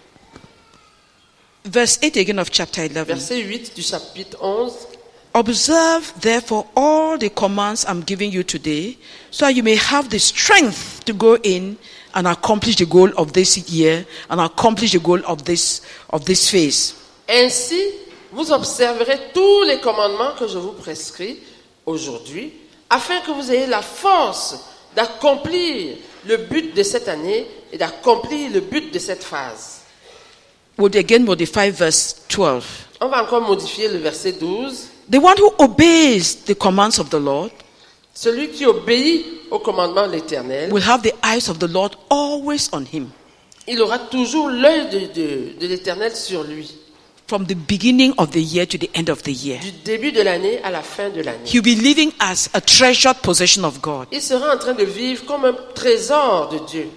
Verse 8 again of chapter 11. Verset 8 du chapitre 11. Observe therefore all the commands I'm giving you today, so that you may have the strength to go in and accomplish the goal of this year and accomplish the goal of this phase. Ainsi, vous observerez tous les commandements que je vous prescris aujourd'hui, afin que vous ayez la force d'accomplir le but de cette année et d'accomplir le but de cette phase. Would again modify verse 12. On va encore modifier le verset 12. The one who obeys the commands of the Lord Celui qui obéit au commandement de l'Éternel, will have the eyes of the Lord always on him, il aura toujours l'œil de l'Éternel sur lui, from the beginning of the year to the end of the year. du début de l'année à la fin de l'année. He'll be living as a treasured possession of God. Il sera en train de vivre comme un trésor de Dieu.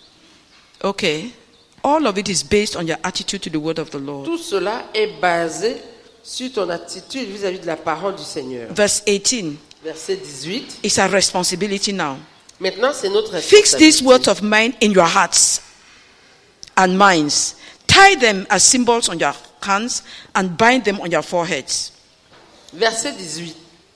Okay. All of it is based on your attitude to the word of the Lord. Tout cela est basé sur ton attitude vis-à-vis de la parole du Seigneur. Verse 18. Verset 18. It's our responsibility now. Maintenant, c'est notre Fix these responsabilité. words of mine in your hearts and minds. Tie them as symbols on your hands and bind them on your foreheads. Verset 18.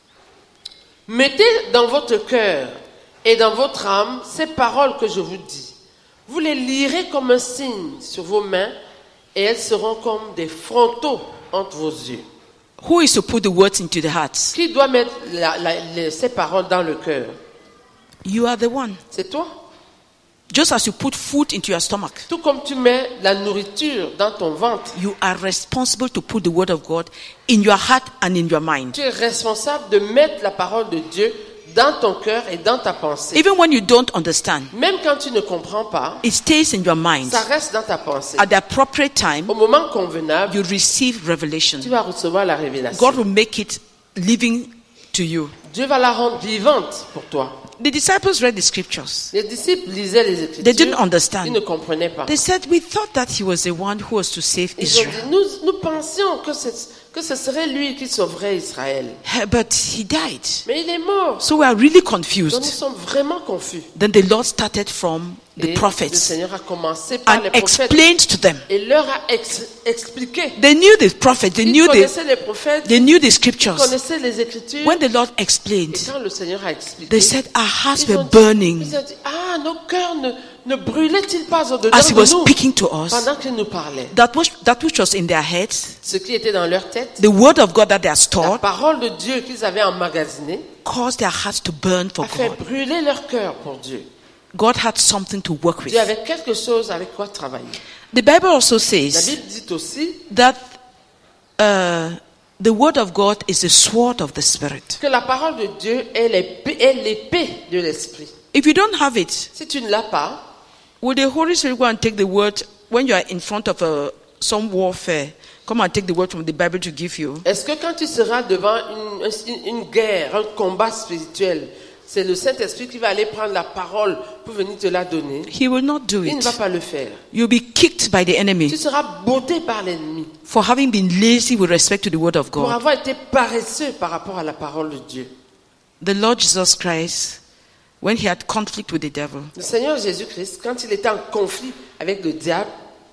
Mettez dans votre cœur et dans votre âme ces paroles que je vous dis. Vous les lirez comme un signe sur vos mains et elles seront comme des frontaux entre vos yeux. Who is to put the words into the hearts? Qui doit mettre ces paroles dans le cœur? You are the one. C'est toi. Just as you put food into your stomach, Tout comme tu mets la nourriture dans ton ventre, you are responsible to put the word of God in your heart and in your mind. tu es responsable de mettre la parole de Dieu dans ton cœur et dans ta pensée. Even when you don't understand, Même quand tu ne comprends pas, it stays in your mind. ça reste dans ta pensée. At the appropriate time, Au moment convenable, you receive revelation. tu vas recevoir la révélation. God will make it living to you. Dieu va la rendre vivante pour toi. The disciples read the scriptures. Les disciples lisaient les They didn't Écritures, understand. ils ne comprenaient pas. They said, we thought that he was the one who was to save Ils ont Israel. dit, nous pensions que ce serait lui qui sauverait Israël. But he died. Mais il est mort. So we are really Donc nous confused. sommes vraiment confus. Then the Lord started from the Et le prophets Seigneur a commencé par and les prophètes explained to them. et leur a expliqué. They knew the prophets, they Ils knew connaissaient les prophètes, they knew the ils scriptures. connaissaient les Écritures. When the Lord Et explained, quand le Seigneur a expliqué, they said, our hearts ils were ont dit, burning ils ont dit, ah, nos cœurs ne brûlaient-ils pas au-dedans as he de was nous speaking to us. pendant qu'il nous parlait. That which was in their heads, Ce qui était dans leur tête, the word of God that they had la stored, parole de Dieu qu'ils avaient emmagasinée, caused their hearts to burn for a fait God. brûler leur cœur pour Dieu. God had something to work with. Dieu avait quelque chose avec quoi travailler. The Bible also La says Bible dit aussi that the word of God is the sword of the Spirit. que la parole de Dieu est l'épée de l'esprit. If you don't have it, Si tu ne l'as pas, will the Holy Spirit go and take the word when you are in front of some warfare? Come and take the word from the Bible to give you. est-ce que quand tu seras devant une guerre, un combat spirituel, c'est le Saint-Esprit qui va aller prendre la parole pour venir te la donner? He will not do Il ne va it. pas le faire. You'll be kicked by the Tu enemy seras botté par l'ennemi for having been lazy with respect to the word of pour God. avoir été paresseux par rapport à la parole de Dieu. The Lord Jesus Christ, when he had conflict with the devil, Le Seigneur Jésus-Christ, quand il était en conflit avec le diable,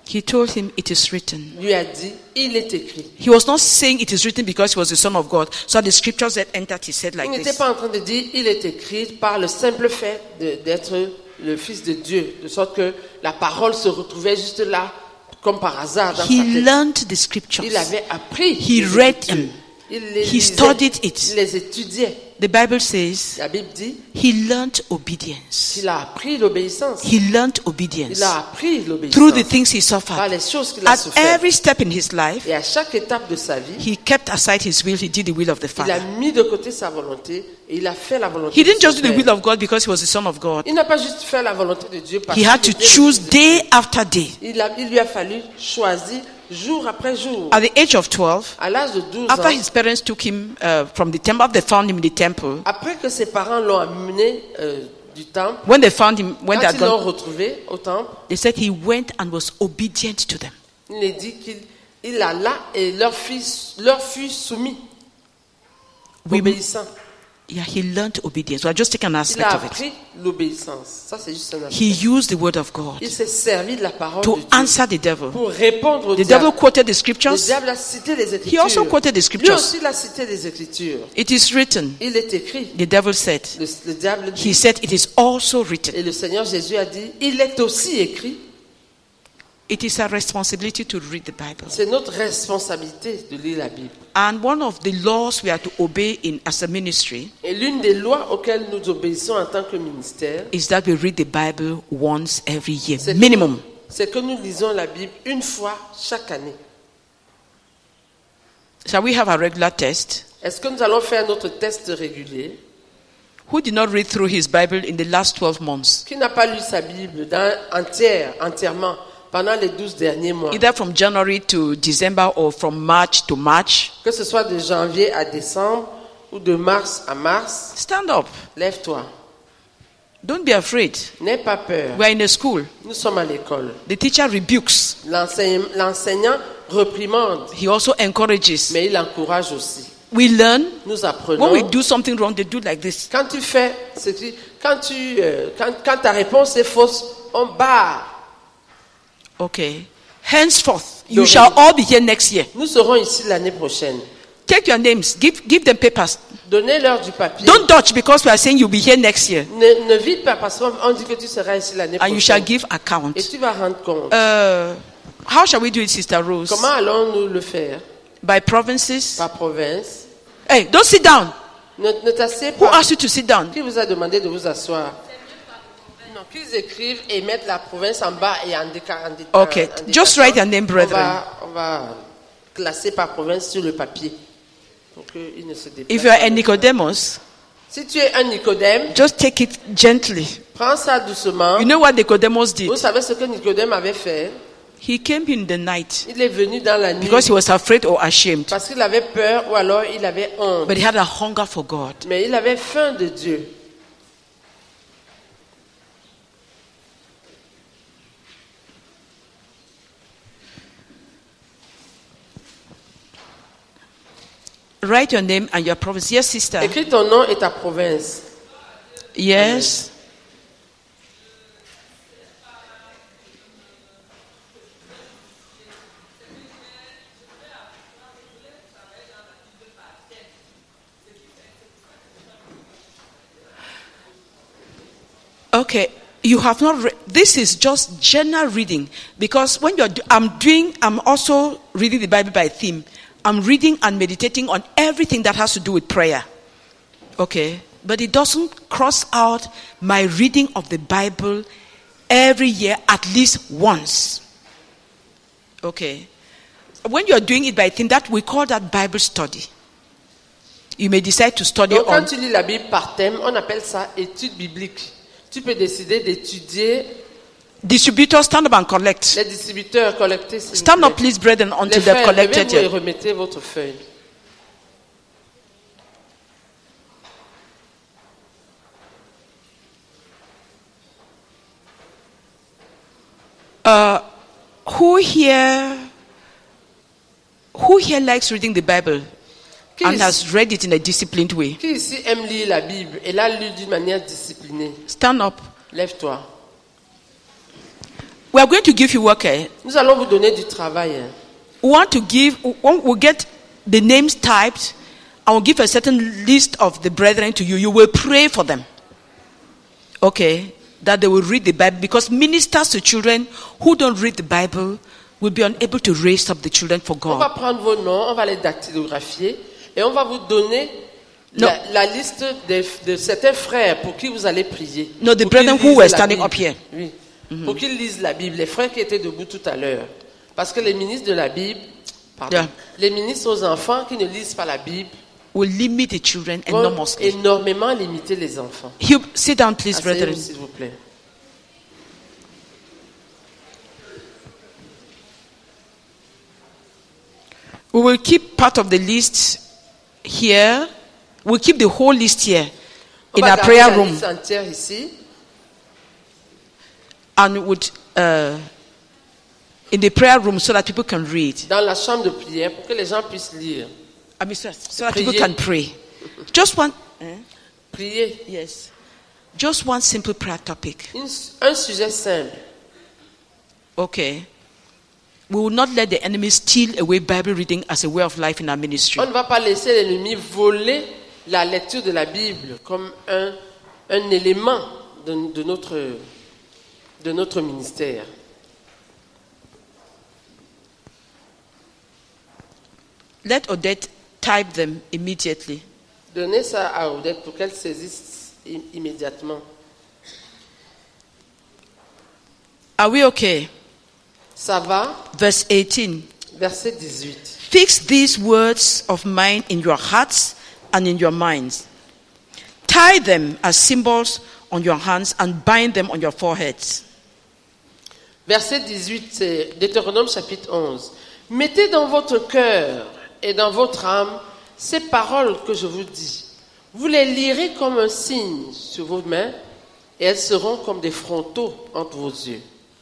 He told him, it is written. lui a dit, il est écrit. He was not saying it is written because he was the son of God. So the scriptures that entered his head Il like n'était this. pas en train de dire, il est écrit par le simple fait d'être le fils de Dieu, de sorte que la parole se retrouvait juste là, comme par hasard dans sa He tête. learned the scriptures. Il avait appris. He les read Écritures. them. Il les He lisait. studied it. Il les étudiait. The Bible says La Bible dit he learned obedience. qu'il a appris l'obéissance. He learned obedience Il a appris through the l'obéissance things he par suffered. les choses qu'il a At souffert. every step in his life, Et à chaque étape de sa vie, he kept aside his will. He did the will of the il a Father. mis de côté sa volonté et il a fait la volonté He de didn't son just do the Père. will of God because he was the son of God. Il n'a pas juste fait la volonté de Dieu parce He had to qu'il était le choose Fils de day after day. Dieu. Il lui a fallu choisir jour après jour. At the age of 12, À l'âge de 12 after ans, his parents took him from the temple, they found him in the temple. après que ses parents l'ont amené du temple, When they found him, when they quand had ils l'ont gone, retrouvé au temple, they said he went and was obedient to them. il a dit qu'il alla et leur fut soumis, We- obéissant. Yeah, he learned obedience. So I just take an Il aspect a of it. appris l'obéissance. Ça, c'est juste un He aspect. used the word of God Il s'est servi de la parole to de Dieu answer the devil. pour répondre au The diable. devil quoted the Le scriptures. diable a cité les He Écritures. also quoted the Lui scriptures. aussi, il a cité les Écritures. It is written. Il est écrit. The devil said. Le diable dit. He said it is also written. Et le Seigneur Jésus a dit, il est aussi écrit. It is our responsibility to read the Bible. C'est notre responsabilité de lire la Bible. And one of the laws we are to obey in as a ministry Et l'une des lois auxquelles nous obéissons en tant que ministère, is that we read the Bible once every year, c'est que- minimum. c'est que nous lisons la Bible une fois chaque année. Shall we have a regular test? Est-ce que nous allons faire notre test régulier? Who did not read through his Bible in the last 12 months? Qui n'a pas lu sa Bible entièrement pendant les 12 derniers mois? Either from January to December or from March to March? Que ce soit de janvier à décembre ou de mars à mars, Stand up. lève-toi. Don't be afraid. N'aie pas peur. We are in a school. Nous sommes à l'école. The teacher rebukes. L'enseignant reprimande, He also encourages. mais il encourage aussi. We learn. Nous When apprenons. we do something wrong, they do like this. Quand tu fais ce qui, quand ta réponse est fausse, on barre. Okay. Henceforth, you Dorénavant. shall all be here next year. Nous serons ici l'année prochaine. Take your names. Give them papers. Donnez-leur du papier. Don't dodge because we are saying you'll be here next year. Ne vite pas parce qu'on dit que tu seras ici l'année And you shall prochaine. give account. Et tu vas rendre compte. How shall we do it, Sister Rose? Comment allons-nous le faire? By provinces? Par province. Hey, don't sit down. Ne t'assieds Who pas. asked you to sit down? Qui vous a demandé de vous asseoir? Non, qu'ils écrivent et mettent la province en bas et en détail. Okay, just write your name, brethren. On va classer par province sur le papier. Pour qu'ils ne se déplacent If you are a pas. Nicodemus, Si tu es un Nicodème, just take it gently. prends ça doucement. You know what Nicodemus did? Vous savez ce que Nicodème avait fait? He came in the night Il est venu dans la nuit because he was afraid or ashamed. parce qu'il avait peur ou alors il avait honte. But he had a hunger for God. Mais il avait faim de Dieu. Write your name and your province. Yes, sister. Écris ton nom et ta province. Yes. Okay, you have not read. This is just general reading because when I'm also reading the Bible by theme. I'm reading and meditating on everything that has to do with prayer. Okay, but it doesn't cross out my reading of the Bible every year at least once. Okay, when you are doing it by theme, that we call that Bible study. You may decide to study Donc, quand on. tu lis la Bible par thème, on appelle ça étude biblique. Tu peux décider d'étudier. Distributors, stand up and collect. Les distributeurs, collectez. s'il vous Stand up, plaît. please, brethren, Les until they've frères, collected levez-vous et you. remettez votre feuille. Who here likes reading the Bible Qui and ici, has read it in a disciplined way? qui ici aime lire la Bible et l'a lu d'une manière disciplinée? Stand up. Lève-toi. We are going to give you work. Nous allons vous donner du travail. Hein. We want to give, we'll get the names typed. I will give a certain list of the brethren to you. You will pray for them. Okay? That they will read the Bible. Because ministers to children who don't read the Bible will be unable to raise up the children for On va God. prendre vos noms, on va les dactylographier et on va vous donner la liste de certains frères pour qui vous allez prier. No, the Pour brethren qu'ils who lisent were la standing Bible. up here. Oui. Pour qu'ils lisent la Bible. Les frères qui étaient debout tout à l'heure. Parce que les ministres de la Bible, pardon, Yeah. les ministres aux enfants qui ne lisent pas la Bible Will limit the children vont enormously. énormément limiter les enfants. Sit down, please, Asseyez-vous, brethren. s'il vous plaît. We will keep part of the list here. We'll keep the whole list here On in va our garder prayer la room. liste entière ici. And would in the prayer room so that people can read. Dans la chambre de prière pour que les gens puissent lire. I mean, so that people Prier. can pray. Just one, Prier. yes, just one simple prayer topic. Un sujet simple. Okay. We will not let the enemy steal away Bible reading as a way of life in our ministry. On ne va pas laisser l'ennemi voler la lecture de la Bible comme un élément de notre ministère. Let Odette type them immediately. Donnez ça à Odette pour qu'elle saisisse immédiatement. Are we okay? Ça va? Verse 18. Verset 18. Fix these words of mine in your hearts and in your minds. Tie them as symbols on your hands and bind them on your foreheads. Verset 18, c'est Deutéronome chapitre 11. Mettez dans votre cœur et dans votre âme ces paroles que je vous dis. Vous les lirez comme un signe sur vos mains et elles seront comme des frontaux entre vos yeux.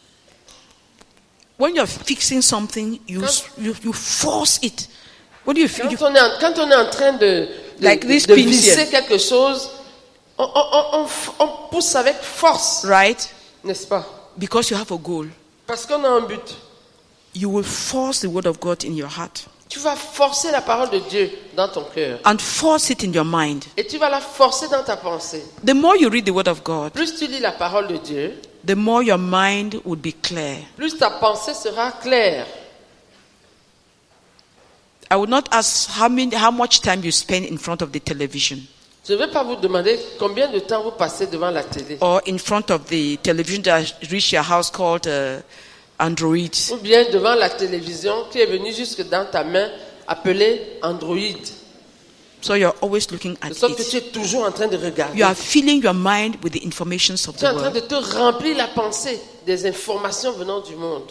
When you're fixing something, you force it. What do you feel? Quand on est en train de Like these de pins visser here. quelque chose, on pousse avec force, Right? n'est-ce pas? Because you have a goal. Parce qu'on a un but. You will force the word of God in your heart. Tu vas forcer la parole de Dieu dans ton cœur. And force it in your mind. Et tu vas la forcer dans ta pensée. The more you read the word of God, Plus tu lis la parole de Dieu, the more your mind would be clear. plus ta pensée sera claire. I would not ask how much time you spend in front of the television Je ne vais pas vous demander combien de temps vous passez devant la télé. or in front of the television that reached your house called Android. Ou bien devant la télévision qui est venue jusque dans ta main appelée Android. So you're always looking at De sorte que it. tu es toujours en train de regarder. You are filling your mind with the informations of Tu es the en train de world. te remplir la pensée des informations venant du monde.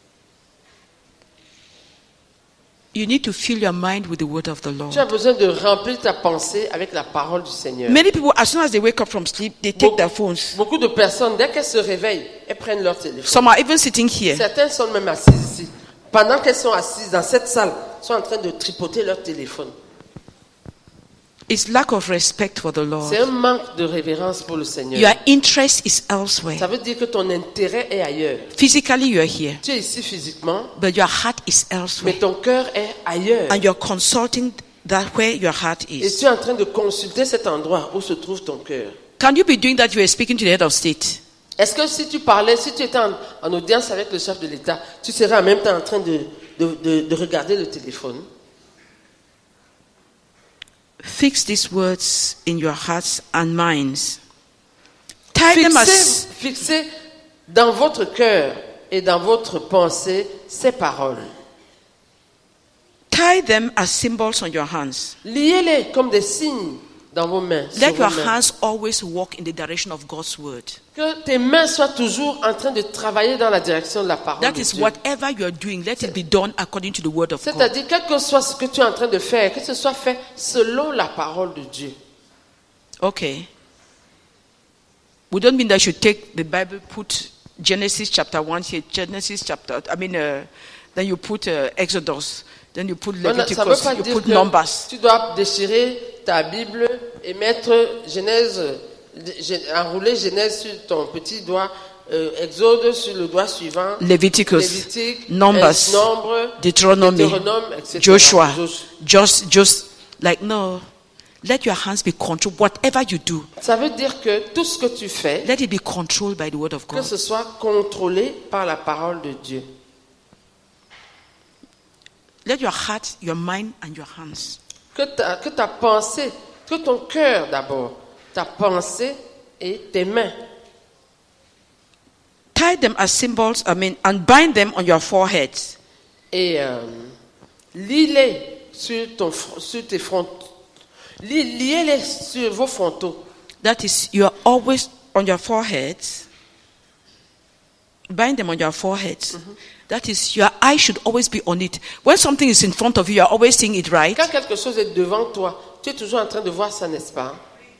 You need to fill your mind with the word of the Lord. Tu as besoin de remplir ta pensée avec la parole du Seigneur. Many people, as soon as they wake up from sleep, they take their phones. Beaucoup de personnes, dès qu'elles se réveillent, elles prennent leur téléphone. Some are even sitting here. Certaines sont même assises ici. Pendant qu'elles sont assises dans cette salle, sont en train de tripoter leur téléphone. It's lack of respect for the Lord. C'est un manque de révérence pour le Seigneur. Your interest is elsewhere. Ça veut dire que ton intérêt est ailleurs. Physically, you are here, Tu es ici physiquement, but your heart is mais elsewhere. ton cœur est ailleurs. And you're consulting that where your heart Et is. tu es en train de consulter cet endroit où se trouve ton cœur. Can you be doing that? You are speaking to the head of state. Est-ce que si tu parlais, si tu étais en audience avec le chef de l'État, tu serais en même temps en train de regarder le téléphone? Fix these words in your hearts and minds. Tie them as Fixez dans votre cœur et dans votre pensée ces paroles. tie them as symbols on your hands. Liez-les comme des signes dans vos mains. sur Let vos your mains. hands always walk in the direction of God's word. Que tes mains soient toujours en train de travailler dans la direction de la parole That de is Dieu. whatever you are doing, let it be done according to the word of God. C'est-à-dire, quel que soit ce que tu es en train de faire, que ce soit fait selon la parole de Dieu. Okay. We don't mean that you should take the Bible, put Genesis chapter 1 here, then you put Exodus, then you put Ça ne veut Leviticus, pas you dire put que Numbers. tu dois déchirer ta Bible et mettre Genèse, enrouler Genèse sur ton petit doigt, Exode sur le doigt suivant, Leviticus, Lévitique, Numbers, Nombre, Deuteronomy, Deutéronome, etc. Joshua. Just like, no. Let your hands be controlled. Whatever you do, Ça veut dire que tout ce que tu fais, let it be controlled by the word of que God. ce soit contrôlé par la parole de Dieu. Let your heart, your mind, and your hands Que ta pensée, que ton cœur d'abord, ta pensée et tes mains, tie them as symbols, and bind them on your foreheads. et lis-les sur tes fronts, liez-les sur vos frontaux. That is, you are always on your foreheads. Bind them on your foreheads. That is, your eye should always be on it. When something is in front of you, you are always seeing it, right? Quand quelque chose est devant toi, tu es toujours en train de voir ça, n'est-ce pas?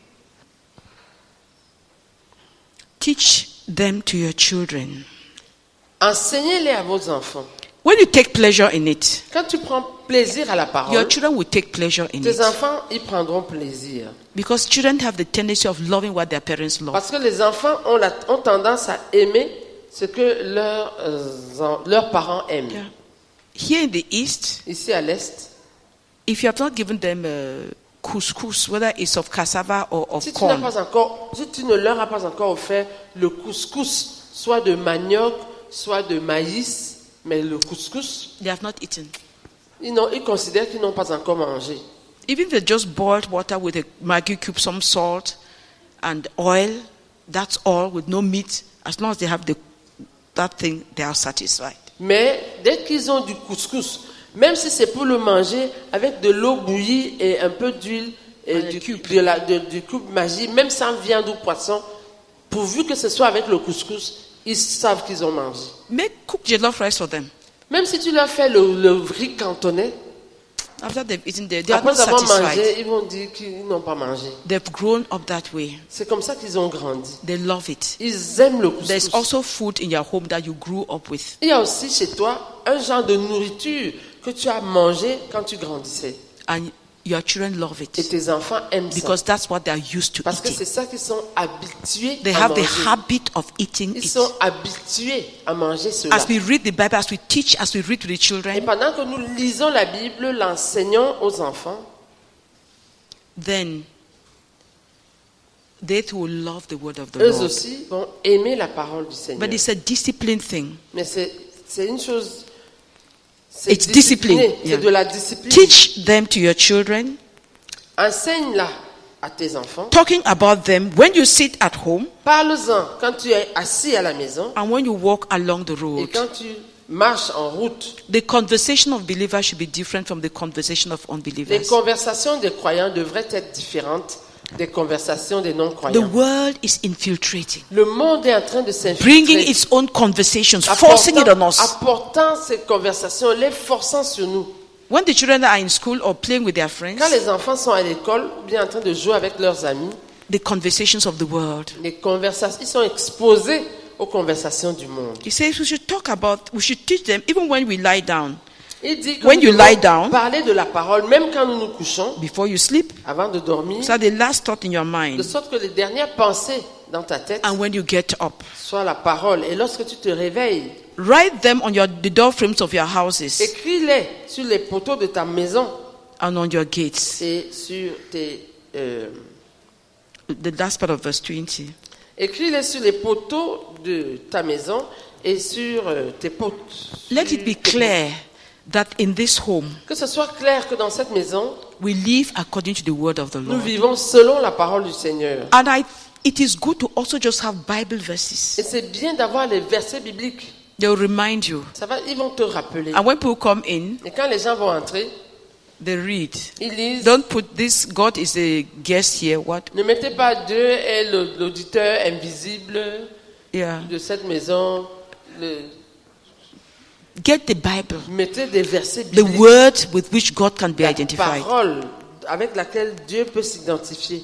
Teach them to your children. Enseignez-les à vos enfants. When you take pleasure in it, Quand tu prends plaisir à la your parole, children will take pleasure in tes it. enfants y prendront plaisir. Because children have the tendency of loving what their parents love. Parce que les enfants ont tendance à aimer ce que leurs parents aiment. Yeah. Here in the East, Ici à l'Est, if you have not given them couscous, whether it's of cassava or of si tu corn, ne leur as pas encore offert le couscous, soit de manioc, soit de maïs, mais le couscous, they have not eaten. ils considèrent qu'ils n'ont pas encore mangé. Even if they just boiled water with a Maggi cube, some salt, and oil, that's all, with no meat, as long as they have that thing, they are satisfied. Mais dès qu'ils ont du couscous, même si c'est pour le manger avec de l'eau bouillie et un peu d'huile et du cube magie, même sans viande ou poisson, pourvu que ce soit avec le couscous, ils savent qu'ils ont mangé. Make cook jollof rice for them. Même si tu leur fais le riz cantonais, After they've eaten, they are not après avoir satisfied. mangé, ils vont dire qu'ils n'ont pas mangé. They've grown up that way. C'est comme ça qu'ils ont grandi. They love it. Ils aiment le There's couscous. also food in your home that you grew up with. Il y a aussi chez toi un genre de nourriture que tu as mangé quand tu grandissais. And your children love Et it. tes enfants aiment ça. Because that's what they are used to Parce que c'est eating. ça qu'ils sont habitués They à have the manger. habit of eating Ils it. sont habitués à manger cela. As we read the Bible, as we teach, as we read to the Et children, pendant que nous lisons la Bible, l'enseignons aux enfants, then they too will love the word of the eux Lord. aussi vont aimer la parole du Seigneur. But it's a discipline thing. Mais c'est une chose... C'est It's discipline. discipliné, Yeah. C'est de la discipline. Teach them to your children, Enseigne-la à tes enfants. talking about them when you sit at home Parle-en quand tu es assis à la maison and when you walk along the et road. quand tu marches en route. The conversation of believers should be different from the conversation of Les unbelievers. conversations des croyants devraient être différentes des conversations des The non-croyants. world is infiltrating, Le monde est en train de bringing s'infiltrer, its own conversations, forcing it on us. apportant ces conversations, les forçant sur nous. When the children are in school or playing with their Quand friends, les enfants sont à l'école ou bien en train de jouer avec leurs amis, the conversations of the world. ils sont exposés aux conversations du monde. He says we should teach them even when we lie down. Il dit que When nous you devons lie down, parler de la parole, même quand nous nous couchons, before you sleep, avant de dormir, so the last thought in your de mind, sorte que les dernières pensées dans ta tête and when you get up. soient la parole. Et lorsque tu te réveilles, Write them on the door frames of your houses écris-les sur les poteaux de ta maison and on your gates. et sur tes... The last part of verse 20. écris-les sur les poteaux de ta maison et sur tes potes. Let it be clear that in this home, Que ce soit clair que dans cette maison, we live according to the word of the nous Lord. vivons selon la parole du Seigneur. And it is good to also just have Bible Et verses. c'est bien d'avoir les versets bibliques. They will remind you. Ils vont te rappeler. And when people come in, Et quand les gens vont entrer, they read. ils lisent. Don't put this, God is a guest here. What? Ne mettez pas Dieu est l'auditeur invisible Yeah. de cette maison. Get the Bible. Mettez des versets The bibliques. word with which God can be La identified. parole avec laquelle Dieu peut s'identifier.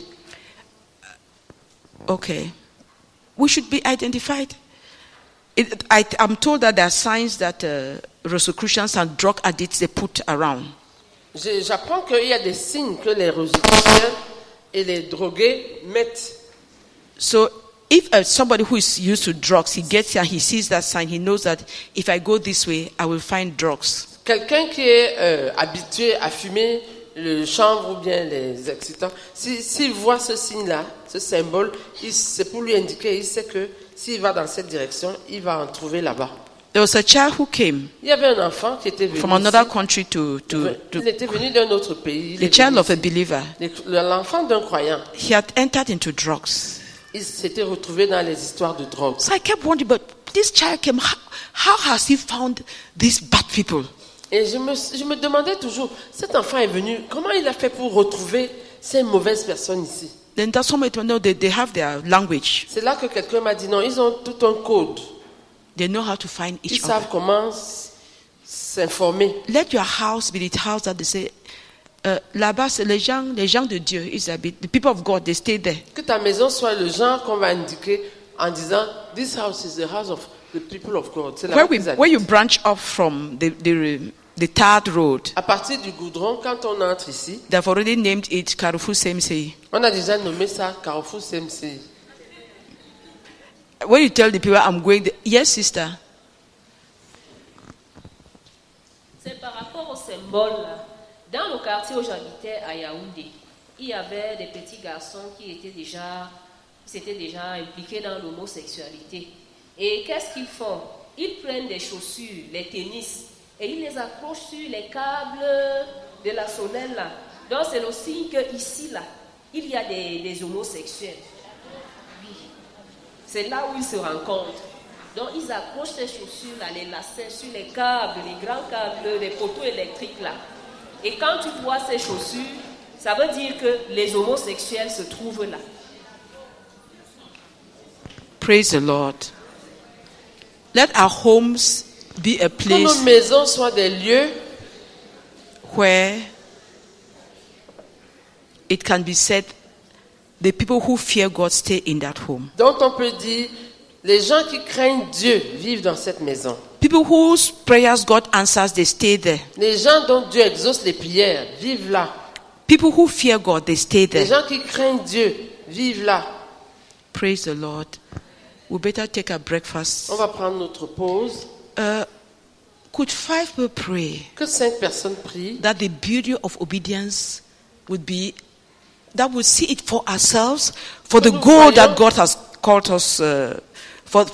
Okay. We should be identified. I'm told that there are signs that Rosicrucians and drug addicts they put around. J'apprends qu'il y a des signes que les rosicruciens et les drogués mettent. So if somebody who is used to drugs, he gets here, he sees that sign, he knows that if I go this way, I will find drugs. Quelqu'un qui est habitué à fumer le chanvre ou bien les excitants, s'il voit ce signe-là, ce symbole, c'est pour lui indiquer, il sait que s'il va dans cette direction, il va en trouver là-bas. There was a child who came Il y avait un enfant qui était venu from another ici. country Il était venu d'un autre pays. the child of a believer. L'enfant d'un croyant. He had entered into drugs. Il s'était retrouvé dans les histoires de drogue. So I kept wondering, but this child came, how has he found these bad people? Et je me demandais toujours, cet enfant est venu, comment il a fait pour retrouver ces mauvaises personnes ici? Then that's somebody to know that they have their language. C'est là que quelqu'un m'a dit, non, ils ont tout un code. They know how to find Ils each savent other. comment s'informer. Let your house be the house that they say, là-bas, c'est les gens de Dieu, ils habitent. The people of God, they stay there. Que ta maison soit le genre qu'on va indiquer en disant, this house is the house of the people of God. C'est là-bas qu'ils Where habitent. you branch off from the third road, À partir du goudron, quand on entre ici, they've already named it Carrefour Semsei. on a déjà nommé ça Carrefour CMC. When you tell the people, I'm going there, yes, sister. C'est par rapport au symbole là. Dans le quartier où j'habitais à Yaoundé, il y avait des petits garçons qui s'étaient déjà impliqués dans l'homosexualité. Et qu'est-ce qu'ils font? Ils prennent des chaussures, les tennis, et ils les accrochent sur les câbles de la sonnelle là. Donc c'est le signe qu'ici là, il y a des homosexuels. Oui. C'est là où ils se rencontrent. Donc ils accrochent ces chaussures là, les lacets sur les câbles, les grands câbles, les poteaux électriques là. Et quand tu vois ces chaussures, ça veut dire que les homosexuels se trouvent là. Praise the Lord. Let our homes be a Que nos place maisons soient des lieux where it can be said, the people who fear God stay in that home. dont on peut dire, les gens qui craignent Dieu vivent dans cette maison. People whose prayers God answers, they stay there. Les gens dont Dieu exauce les prières vivent là. People who fear God, they stay Les there. gens qui craignent Dieu vivent là. Praise the Lord. We better take our breakfast. On va prendre notre pause. Could 5 people pray Que 5 personnes prient. that the beauty of obedience would be, that we'll see it for ourselves, for the nous goal that voyons- God has called us, for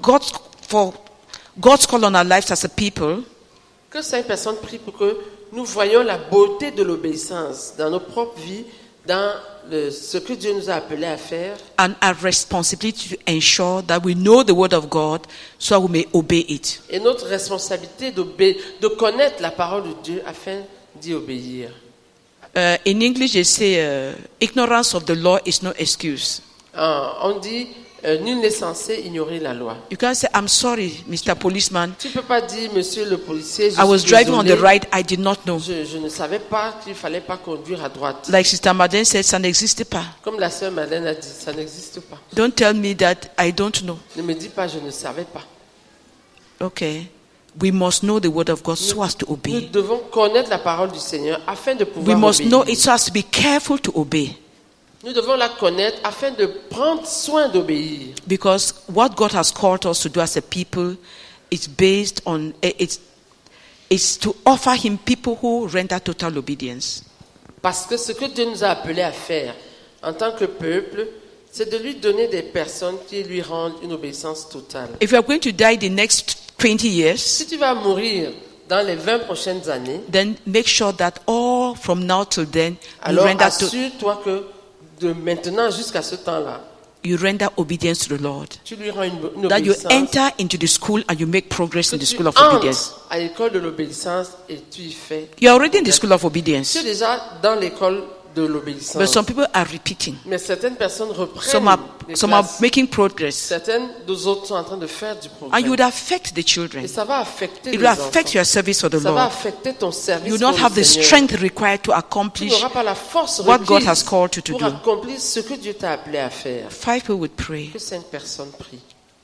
God's call on our lives as a people, Que 5 personnes prient pour que nous voyions la beauté de l'obéissance dans nos propres vies, dans ce que Dieu nous a appelés à faire, and our responsibility to ensure that we know the word of God so we may obey it. et notre responsabilité de connaître la parole de Dieu afin d'y obéir. In English, they say, ignorance of the law is no excuse. On dit, nul n'est censé ignorer la loi. You can't say, I'm sorry, Mr. Policeman. Tu ne peux pas dire, monsieur le policier, je I was suis driving on the désolé, right, I did not know. je ne savais pas qu'il ne fallait pas conduire à droite. Like Sister Madeleine said, ça n'existe pas. Comme la sœur Madeleine a dit, ça n'existe pas. Don't tell me that I don't know. Ne me dis pas, je ne savais pas. Okay. We must know the word of God so as to Nous obey. devons connaître la parole du Seigneur afin de We pouvoir must obéir. know it so as to be careful to obey. Nous devons la connaître afin de prendre soin d'obéir. Because what God has called us to do as a people is based on, it's to offer Him people who render total obedience. Parce que ce que Dieu nous a appelés à faire en tant que peuple, c'est de lui donner des personnes qui lui rendent une obéissance totale. If you are going to die the next 20 years, Si tu vas mourir dans les 20 prochaines années, then make sure that all from now till then, alors assure-toi que de maintenant jusqu'à ce temps-là, you render obedience to the Lord. tu lui rends une That you obéissance. enter into the school and you make progress Que in the tu school of obedience. entres à l'école de l'obéissance et tu y fais. You are already in the school of obedience. Tu es déjà dans l'école de l'obéissance. But some people are repeating. Mais certaines personnes reprennent Some are les classes. making progress. Certaines des autres sont en train de faire du progrès. And you would affect the children. Et ça va affecter It les will affect enfants. your service for the Ça va Lord. affecter ton service You pour don't le have the Seigneur. strength required to Tu accomplish n'auras pas la force what God requise has called you to pour do. accomplir ce que Dieu t'a appelé à faire. 5 people would pray. Que 5 personnes prient.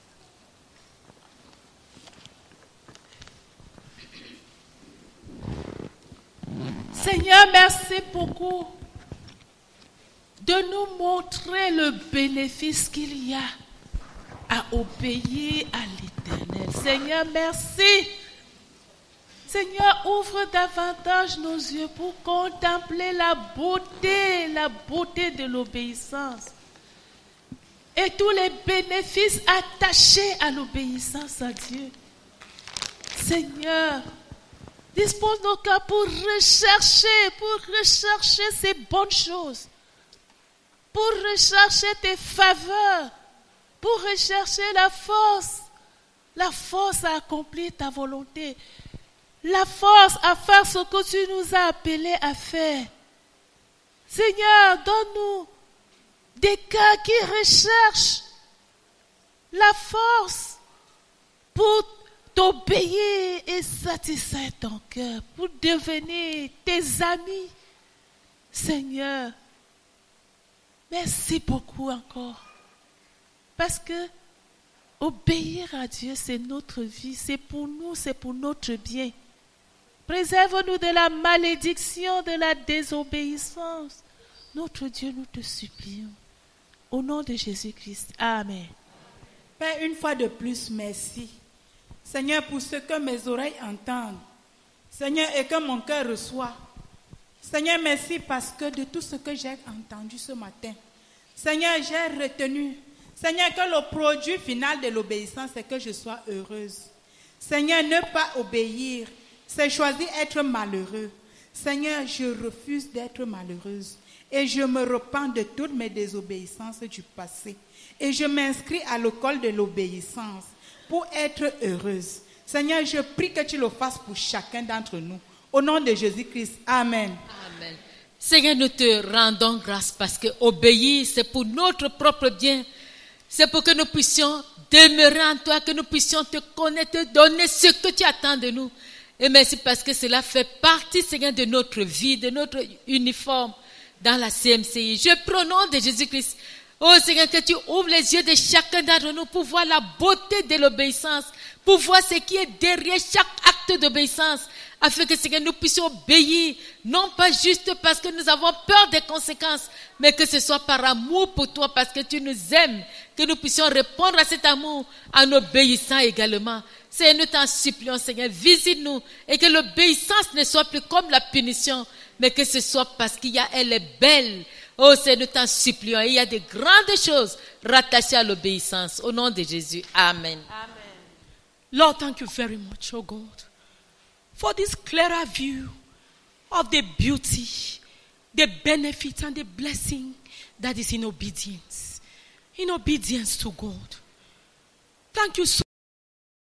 Seigneur, merci beaucoup de nous montrer le bénéfice qu'il y a à obéir à l'Éternel. Seigneur, merci. Seigneur, ouvre davantage nos yeux pour contempler la beauté de l'obéissance. Et tous les bénéfices attachés à l'obéissance à Dieu. Seigneur, dispose nos cœurs pour rechercher ces bonnes choses. Pour rechercher tes faveurs. Pour rechercher la force à accomplir ta volonté. La force à faire ce que tu nous as appelés à faire. Seigneur, donne-nous des cœurs qui recherchent la force pour t'obéir et satisfaire ton cœur, pour devenir tes amis. Seigneur, merci beaucoup encore. Parce que obéir à Dieu, c'est notre vie, c'est pour nous, c'est pour notre bien. Préserve-nous de la malédiction, de la désobéissance. Notre Dieu, nous te supplions. Au nom de Jésus-Christ. Amen. Père, une fois de plus, merci. Seigneur, pour ce que mes oreilles entendent. Seigneur, et que mon cœur reçoit. Seigneur, merci parce que de tout ce que j'ai entendu ce matin, Seigneur, j'ai retenu. Seigneur, que le produit final de l'obéissance, c'est que je sois heureuse. Seigneur, ne pas obéir, c'est choisir être malheureux. Seigneur, je refuse d'être malheureuse. Et je me repens de toutes mes désobéissances du passé. Et je m'inscris à l'école de l'obéissance pour être heureuse. Seigneur, je prie que tu le fasses pour chacun d'entre nous. Au nom de Jésus-Christ. Amen. Amen. Seigneur, nous te rendons grâce parce que obéir, c'est pour notre propre bien. C'est pour que nous puissions demeurer en toi, que nous puissions te connaître, te donner ce que tu attends de nous. Et merci parce que cela fait partie, Seigneur, de notre vie, de notre uniforme dans la CMCI. Je prie au nom de Jésus-Christ. Oh Seigneur, que tu ouvres les yeux de chacun d'entre nous pour voir la beauté de l'obéissance, pour voir ce qui est derrière chaque acte d'obéissance, afin que Seigneur, nous puissions obéir, non pas juste parce que nous avons peur des conséquences, mais que ce soit par amour pour toi, parce que tu nous aimes, que nous puissions répondre à cet amour en obéissant également. Seigneur, nous t'en supplions, Seigneur, visite-nous et que l'obéissance ne soit plus comme la punition, mais que ce soit parce qu'elle est belle. Oh Seigneur, nous t'en supplions. Il y a de grandes choses rattachées à l'obéissance. Au nom de Jésus. Amen. Amen. Lord, thank you very much, oh God, for this clearer view of the beauty, the benefit and the blessing that is in obedience to God. Thank you so